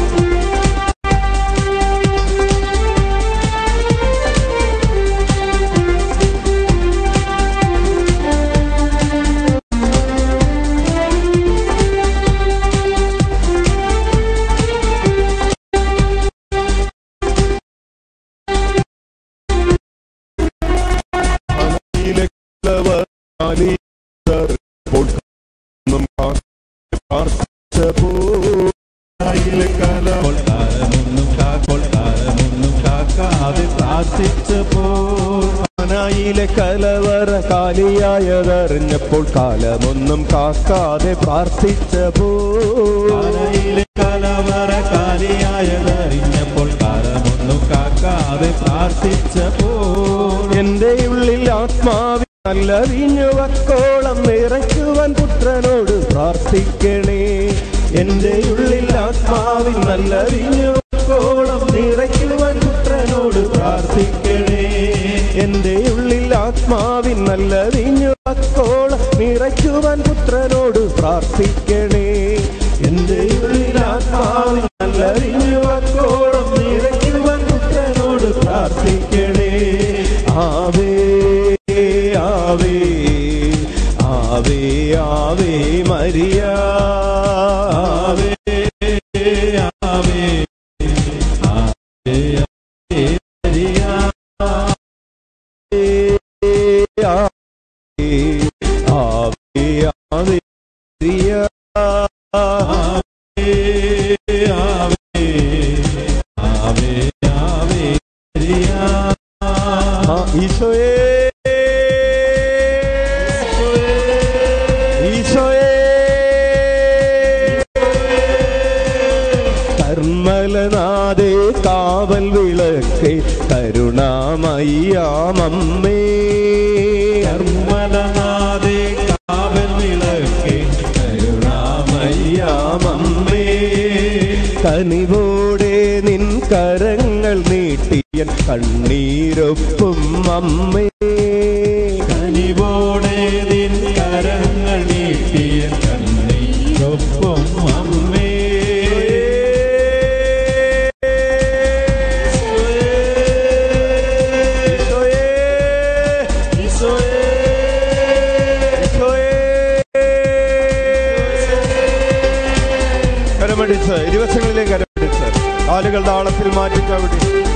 S1: ായിലെ കലവറ കാലിയായതറിഞ്ഞപ്പോൾ കാലമൊന്നും കാക്കാതെ പ്രാർത്ഥിച്ചപ്പോൾ.
S2: കലവറ കാലിയായതറിഞ്ഞപ്പോൾ കാലമൊന്നും കാക്കാതെ പ്രാർത്ഥിച്ചപ്പോൾ.
S1: എന്റെ ഉള്ളിൽ ആത്മാവിൽ നല്ല വീഞ്ഞുവക്കോളം നിറയ്ക്കുവാൻ പുത്രനോട് പ്രാർത്ഥിക്കണേ. എന്റെ ഉള്ളിൽ ആത്മാവിൽ നല്ല വീഞ്ഞുവക്കോളം നിറയ്ക്കുവാൻ പുത്രനോട് പ്രാർത്ഥിക്കണേ. എന്റെ ഉള്ളിൽ ആത്മാവിൻ നല്ല വീഞ്ഞുവക്കോളം നിറയ്ക്കുവാൻ പുത്രനോട് പ്രാർത്ഥിക്കണേ. എന്റെ ഉള്ളിൽ ആത്മാവിൻ നല്ല വീഞ്ഞുവക്കോളം നിറയ്ക്കുവാൻ പുത്രനോട് പ്രാർത്ഥിക്കണേ. ആവേ ആവേ ആവേ ആവേ മരിയ. ആവേ
S2: ആവേ ആവേ മരിയ.
S1: ആവേ ആവേ ആവേ മരിയ.
S2: ആവേ ആവേ ആവേ ആവേ മരിയ.
S1: ഈശോയേ ഈശോയേ. കർമ്മലനാദേ കാവൽ വിളക്കേ കരുണാമയ്യാമമ്മേ.
S2: കർമ്മലനാദേ
S1: അമ്മേ.
S2: കനിവോടെ നിൻ കരങ്ങൾ നീട്ടിയ കണ്ണീരൊപ്പം അമ്മേ.
S1: കരമടിച്ച് ഇരുവശങ്ങളിലെ കരമടിച്ച് കാലുകൾ താളത്തിൽ മാറ്റിച്ചവിടി.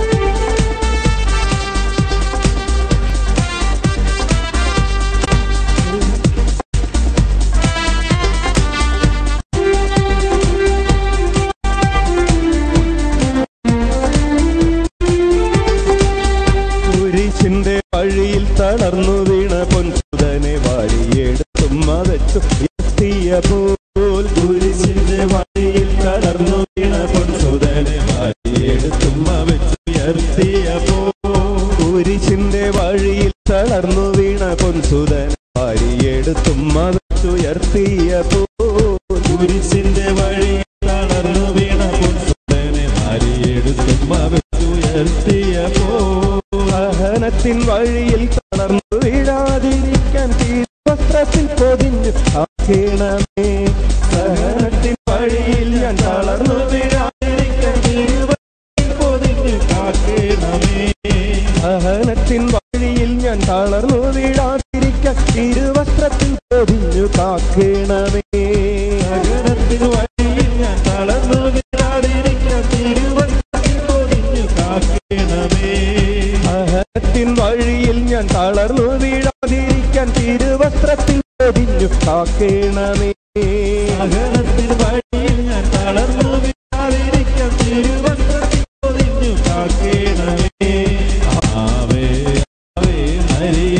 S1: കുരിശിന്റെ വഴിയിൽ തളർന്നു വീണ പൊൻസുതനെ വാരിയെടുത്തും മതച്ചു എത്തിയപ്പോൾ.
S2: കുരിശിന്റെ വഴിയിൽ തളർന്നു വീണ പൊൻസുതനെ വാരിയെടുത്തും മവച്ചുയർത്തിയപ്പോൾ.
S1: കുരിശിന്റെ വഴിയിൽ തളർന്നു വീണ പൊൻസുതൻ വാരിയെടുത്തും മതച്ചുയർത്തിയപ്പോൾ.
S2: കുരിശിന്റെ വഴിയിൽ തളർന്നു വീണ പൊൻസുതനെ വാരിയെടുത്തും മവച്ചുയർത്തിയപ്പോൾ.
S1: സഹനത്തിൻ വഴിയിൽ തളർന്നു വീഴാതിരിക്കാൻ വസ്ത്രത്തിൽ പൊതിഞ്ഞു ആക്കണമേ. സഹനത്തിൻ വഴിയിൽ ഞാൻ തളർന്നു വീഴാതിരിക്കാൻ
S2: പൊതിഞ്ഞു കാക്കണമേ.
S1: സഹനത്തിൻ വഴിയിൽ ഞാൻ തളർന്നു വീഴാതിരിക്കാൻ തിരുവസ്ത്രത്തിൽ പൊതിഞ്ഞു കാക്കണമേ.
S2: സഹനത്തിൻ വഴിയിൽ ഞാൻ തളർന്നു വീഴാതിരിക്കാൻ തിരുവസ്ത്രത്തിൽ പൊതിഞ്ഞു കാക്കണമേ.
S1: സഹനത്തിൻ വഴിയിൽ ഞാൻ തളർന്നു വീഴാതിരിക്കാൻ തിരുവസ്ത്രത്തിൽ പൊതിഞ്ഞു കാക്കണമേ.
S2: സഹനത്തിൻ വഴിയിൽ ഞാൻ തളർന്നു വീഴാതിരിക്കാൻ തിരുവസ്ത്രത്തിൽ പൊതിഞ്ഞു കാക്കണമേ. ആവേ ആവേ മരിയ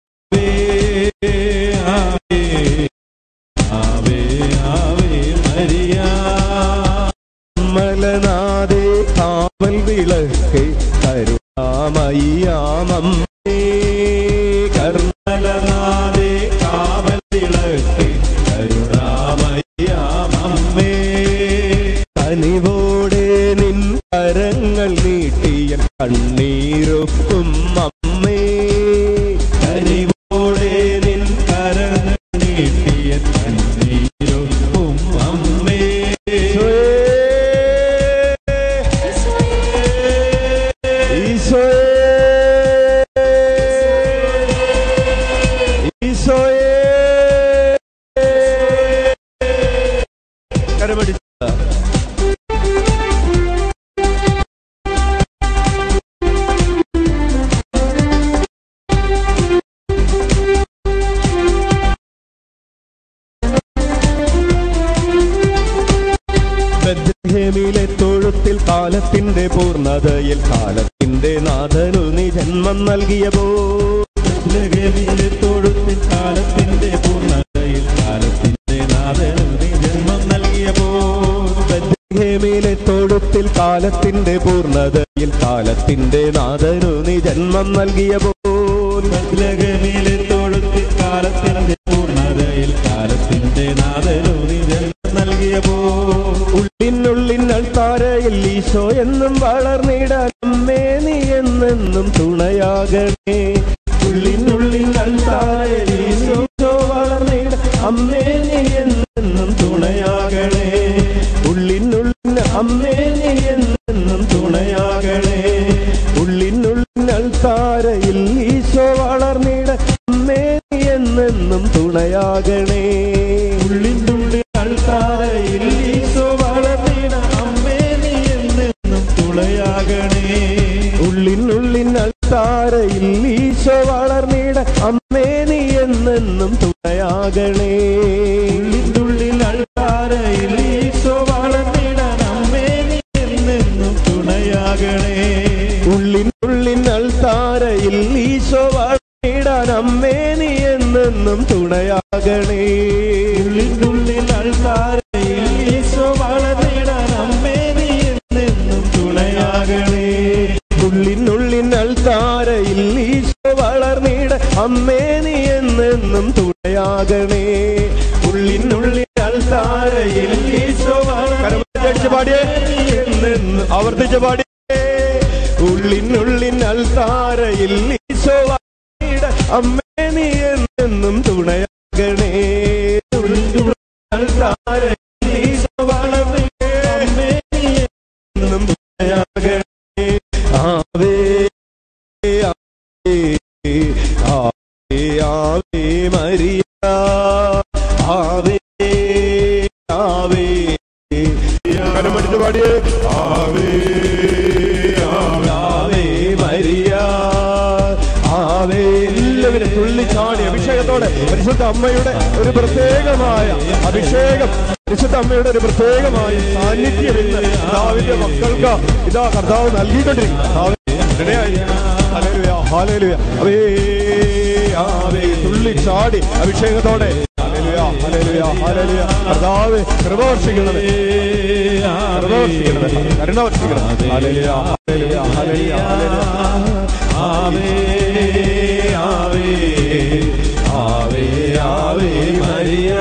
S2: ആവേ ആവേ ആവേ മരിയ.
S1: മലനാദേ കാവൽ വിളക്കേ കരുണാമയ്യാമമ്മേ.
S2: കർമ്മലനാദേ കാവൽ വിളക്കേ കരുണാമയ്യാമമ്മേ.
S1: കനിവോടെ നിൻ കരങ്ങൾ നീട്ടിയ കണ്ണീരൊപ്പും അമ്മേ.
S2: കനിവോടെ നിൻ കരങ്ങൾ നീട്ടിയ കണ്ണീരൊപ്പും അമ്മേ.
S1: ബത്ലഹേമിലെ തൊഴുത്തിൽ കാലത്തിന്റെ പൂർണ്ണതയിൽ കാലത്തിന്റെ നാഥനു നീ ജന്മം നൽകിയപ്പോൾ.
S2: ബത്ലഹേമിലെ തൊഴുത്തിൽ കാലത്തിന്റെ പൂർണ്ണതയിൽ കാലത്തിന്റെ നാഥനു നീ ജന്മം നൽകിയപ്പോൾ.
S1: ബത്ലഹേമിലെ തൊഴുത്തിൽ കാലത്തിന്റെ പൂർണ്ണതയിൽ കാലത്തിന്റെ നാഥനു നീ ജന്മം നൽകിയപ്പോൾ.
S2: ബത്ലഹേമിലെ തൊഴുത്തിൽ കാലത്തിന്റെ പൂർണ്ണതയിൽ കാലത്തിന്റെ നാഥനു നീ ജന്മം നൽകിയപ്പോൾ.
S1: ഉള്ളിനുള്ളിനൾ താരയിൽ ഈശോ എന്നും വളർന്നിടാൻ അമ്മേ നീ എന്നെന്നും തുണയാകണേ. ഉള്ളിനുള്ളിനൾ താരയിൽ ഈശോ വളർന്നിട അമ്മേ നീ എന്നെന്നും തുണയാകണേ. ഉള്ളിനുള്ളിന അമ്മേ നീ എന്നെന്നും തുണയാകണേ. ഉള്ളിനുള്ളിനൾ താരയിൽ ഈശോ വളർന്നിട അമ്മേ നീ എന്നെന്നും തുണയാകണേ.
S2: ഉള്ളിനുള്ളിൽ അൾത്താരയിൽ ഈശോ വളർന്നിട അമ്മേ നീ എന്നെന്നും തുണയാകണേ.
S1: ഉള്ളിനുള്ളിനൾ താരയിൽ ഈശോ വളർന്നിട അമ്മേ നീ എന്നെന്നും തുണയാകണേ.
S2: ഉള്ളിനുള്ളിൽ അൾത്താരയിൽ ഈശോ വളർന്നിട അമ്മേ നീ എന്നെന്നും തുണയാകണേ.
S1: ഉള്ളിനുള്ളിനൾ താരയിൽ ഈശോ വളർന്നിടാൻ അമ്മേ നീ എന്നെന്നും തുണയാകണേ.
S2: ഉള്ളിനുള്ളിൽ അൾത്താരയിൽ ഈശോ വളർന്നിട അമ്മേ നീ എന്നെന്നും തുണയാകണേ.
S1: ഉള്ളിനുള്ളിനൾ താരയിൽ ഈശോ വളർന്നിട അമ്മേ നീ എന്നെന്നും തുണയാകണേ. ഉള്ളിനുള്ളിനൾ താരയിൽ ഈശോ വളർന്നിട പാടിയേ എന്നെന്നും ആവർത്തിച്ച് പാടിയേ. ഉള്ളിനുള്ളിനൾ താരയിൽ ഈശോ ഈശോ വളർന്നിടാൻ അമ്മേ നീ എന്നെന്നും തുണയാകണേ. ഈശോ വളർന്നിടാൻ അമ്മേ നീ എന്നും തുണയാകണേ. ആവേ ആവേ ആവേ മരിയ ആവേ ആവേ കരമടിച്ച് പാടിയേ ആവേ ആവേ മരിയ ആവേ. എല്ലാവരും തുള്ളിച്ചാടി അഭിഷേകത്തോടെ പരിശുദ്ധ അമ്മയുടെ ഒരു പ്രത്യേകമായ അഭിഷേകം, പരിശുദ്ധ അമ്മയുടെ ഒരു പ്രത്യേകമായ സാന്നിധ്യം ഇന്ന് കർത്താവിന്റെ മക്കൾക്ക് ഇതാ കർത്താവ് നൽകിക്കൊണ്ടിരിക്കും. തുള്ളിച്ചാടി അഭിഷേകത്തോടെ കർത്താവ് കൃപ വർഷിക്കണമേ, കൃപ വർഷിക്കണമേ, കരുണ വർഷിക്കണമേ. ആവേ ആവേ ആവേ ആവേ മരിയ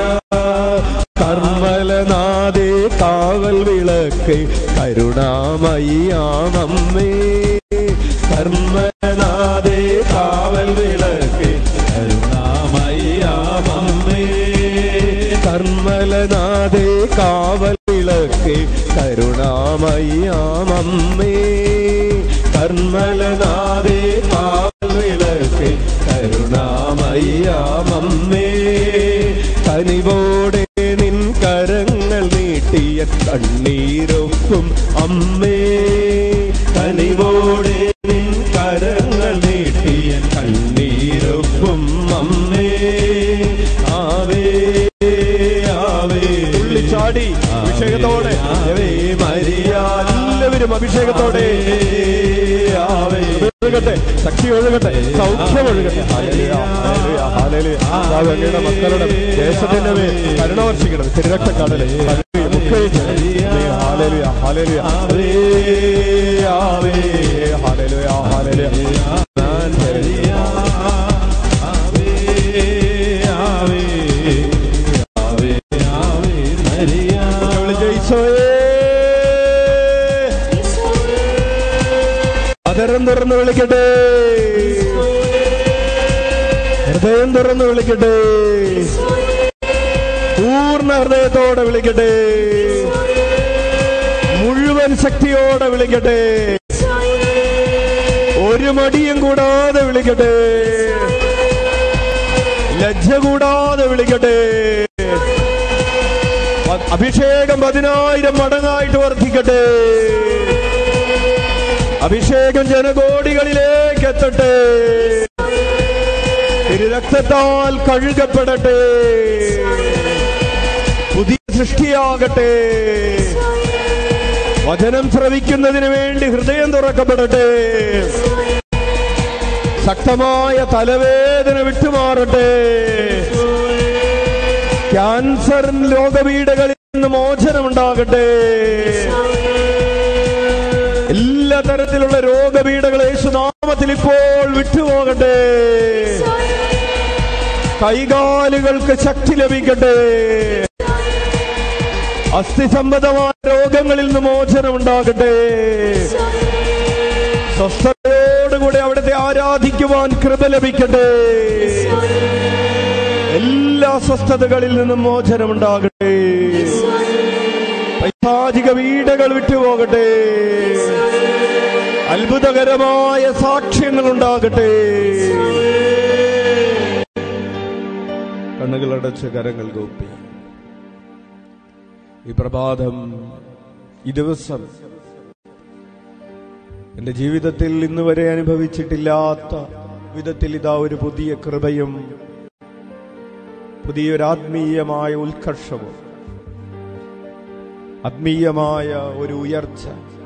S1: കർമ്മലനാദേ കാവൽ വിളക്ക് കരുണാമയ്യാമമ്മേ. കർമ്മനാദേ കാവൽ വിളക്ക് കരുണാമയ്യാമമ്മേ. കർമ്മലനാദേ കാവൽ വിളക്ക് കരുണാമയ്യാമമ്മേ. കർമ്മലനാദേ കാവൽ വിളക്ക് കരുണാമയ്യാമമ്മേ. കനിവോടെ നിൻ കരങ്ങൾ നീട്ടിയ കണ്ണീരൊപ്പും അമ്മേ. കനിവോടെ നിൻ കരങ്ങൾ നീട്ടിയ കണ്ണീരൊപ്പും അമ്മേ. ആവേ ആവേ തുള്ളിച്ചാടി അഭിഷേകത്തോടെ മരിയ. എല്ലാവരും അഭിഷേകത്തോടെ ആവേ. ഒഴുകട്ടെ, ശക്തി ഒഴുകട്ടെ, സൗഖ്യം ഒഴുകട്ടെ. അങ്ങയുടെ മക്കളുടെ ദേശത്തിന്റെ മേൽ കരുണ വർഷിക്കണം. തിരുരക്തക്കടലെ അതരം തുറന്ന് വിളിക്കട്ടെ, ഹൃദയം തുറന്ന് വിളിക്കട്ടെ, പൂർണ്ണ ഹൃദയത്തോടെ വിളിക്കട്ടെ, മുഴുവൻ ശക്തിയോടെ വിളിക്കട്ടെ, ഒരു മടിയും കൂടാതെ വിളിക്കട്ടെ, ലജ്ജ കൂടാതെ വിളിക്കട്ടെ. അഭിഷേകം പതിനായിരം മടങ്ങായിട്ട് വർദ്ധിക്കട്ടെ. അഭിഷേകം ജനകോടികളിലേക്ക് എത്തട്ടെ. രക്തത്താൽ കഴുകപ്പെടട്ടെ. പുതിയ സൃഷ്ടിയാകട്ടെ. വചനം ശ്രവിക്കുന്നതിന് വേണ്ടി ഹൃദയം തുറക്കപ്പെടട്ടെ. ശക്തമായ തലവേദന വിട്ടുമാറട്ടെ. ക്യാൻസർ രോഗപീഠകളിൽ നിന്ന് മോചനമുണ്ടാകട്ടെ. എല്ലാ തരത്തിലുള്ള രോഗപീഠകൾ യേശുനാമത്തിൽ ഇപ്പോൾ വിട്ടുപോകട്ടെ. കൈകാലുകൾക്ക് ശക്തി ലഭിക്കട്ടെ. അസ്ഥി സംബന്ധമായ രോഗങ്ങളിൽ നിന്ന് മോചനമുണ്ടാകട്ടെ. സ്വസ്ഥതയോടുകൂടി അവിടുത്തെ ആരാധിക്കുവാൻ കൃപ ലഭിക്കട്ടെ. എല്ലാ സ്വസ്ഥതകളിൽ നിന്നും മോചനമുണ്ടാകട്ടെ. പൈശാചിക പീഡകൾ വിട്ടുപോകട്ടെ. അത്ഭുതകരമായ സാക്ഷ്യങ്ങൾ ഉണ്ടാകട്ടെ. കണ്ണുകളടച്ച് കരങ്ങൾ കൂപ്പി ഈ പ്രഭാതം, ഈ ദിവസം എന്റെ ജീവിതത്തിൽ ഇന്ന് വരെ അനുഭവിച്ചിട്ടില്ലാത്ത വിധത്തിൽ ഇതാ ഒരു പുതിയ കൃപയും പുതിയൊരാത്മീയമായ ഉത്കർഷവും ആത്മീയമായ ഒരു ഉയർച്ച.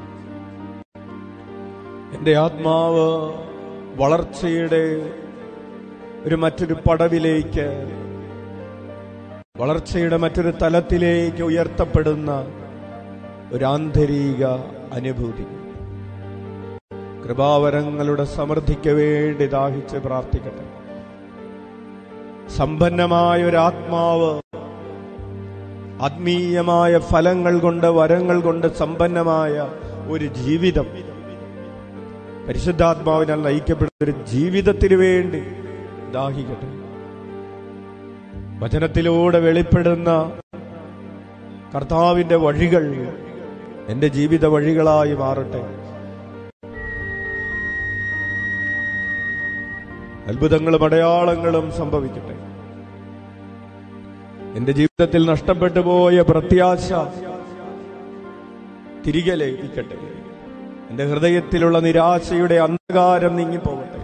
S1: എന്റെ ആത്മാവ് വളർച്ചയുടെ ഒരു മറ്റൊരു പടവിലേക്ക്, വളർച്ചയുടെ മറ്റൊരു തലത്തിലേക്ക് ഉയർത്തപ്പെടുന്ന ഒരു ആന്തരിക അനുഭൂതി. കൃപാവരങ്ങളുടെ സമൃദ്ധിക്ക് വേണ്ടി ദാഹിച്ച് പ്രാർത്ഥിക്കട്ടെ. സമ്പന്നമായ ഒരു ആത്മാവ്, ആത്മീയമായ ഫലങ്ങൾ കൊണ്ട്, വരങ്ങൾ കൊണ്ട് സമ്പന്നമായ ഒരു ജീവിതം പരിശുദ്ധാത്മാവിനാൽ നയിക്കപ്പെടുന്ന ഒരു ജീവിതത്തിന് വേണ്ടി ദാഹിക്കട്ടെ. വചനത്തിലൂടെ വെളിപ്പെടുന്ന കർത്താവിന്റെ വഴികൾ എന്റെ ജീവിത വഴികളായി മാറട്ടെ. അത്ഭുതങ്ങളും അടയാളങ്ങളും സംഭവിക്കട്ടെ. എന്റെ ജീവിതത്തിൽ നഷ്ടപ്പെട്ടു പോയ പ്രത്യാശ തിരികെ ലഭിക്കട്ടെ. എന്റെ ഹൃദയത്തിലുള്ള നിരാശയുടെ അന്ധകാരം നീങ്ങിപ്പോകട്ടെ.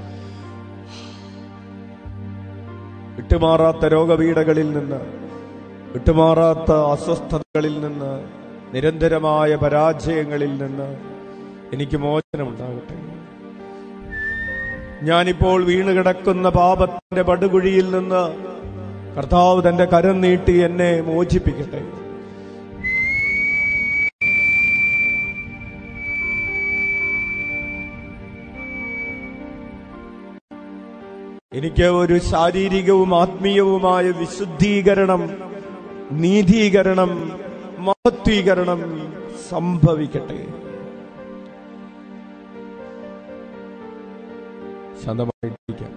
S1: വിട്ടുമാറാത്ത രോഗപീഠകളിൽ നിന്ന്, വിട്ടുമാറാത്ത അസ്വസ്ഥതകളിൽ നിന്ന്, നിരന്തരമായ പരാജയങ്ങളിൽ നിന്ന് എനിക്ക് മോചനമുണ്ടാകട്ടെ. ഞാനിപ്പോൾ വീണുകിടക്കുന്ന പാപത്തിന്റെ പടുകുഴിയിൽ നിന്ന് കർത്താവ് തന്റെ കരം നീട്ടി എന്നെ മോചിപ്പിക്കട്ടെ. എനിക്ക് ഒരു ശാരീരികവും ആത്മീയവുമായ വിശുദ്ധീകരണം, നീതീകരണം, മഹത്വീകരണം സംഭവിക്കട്ടെ. ശാന്തമായിട്ടിരിക്കാം.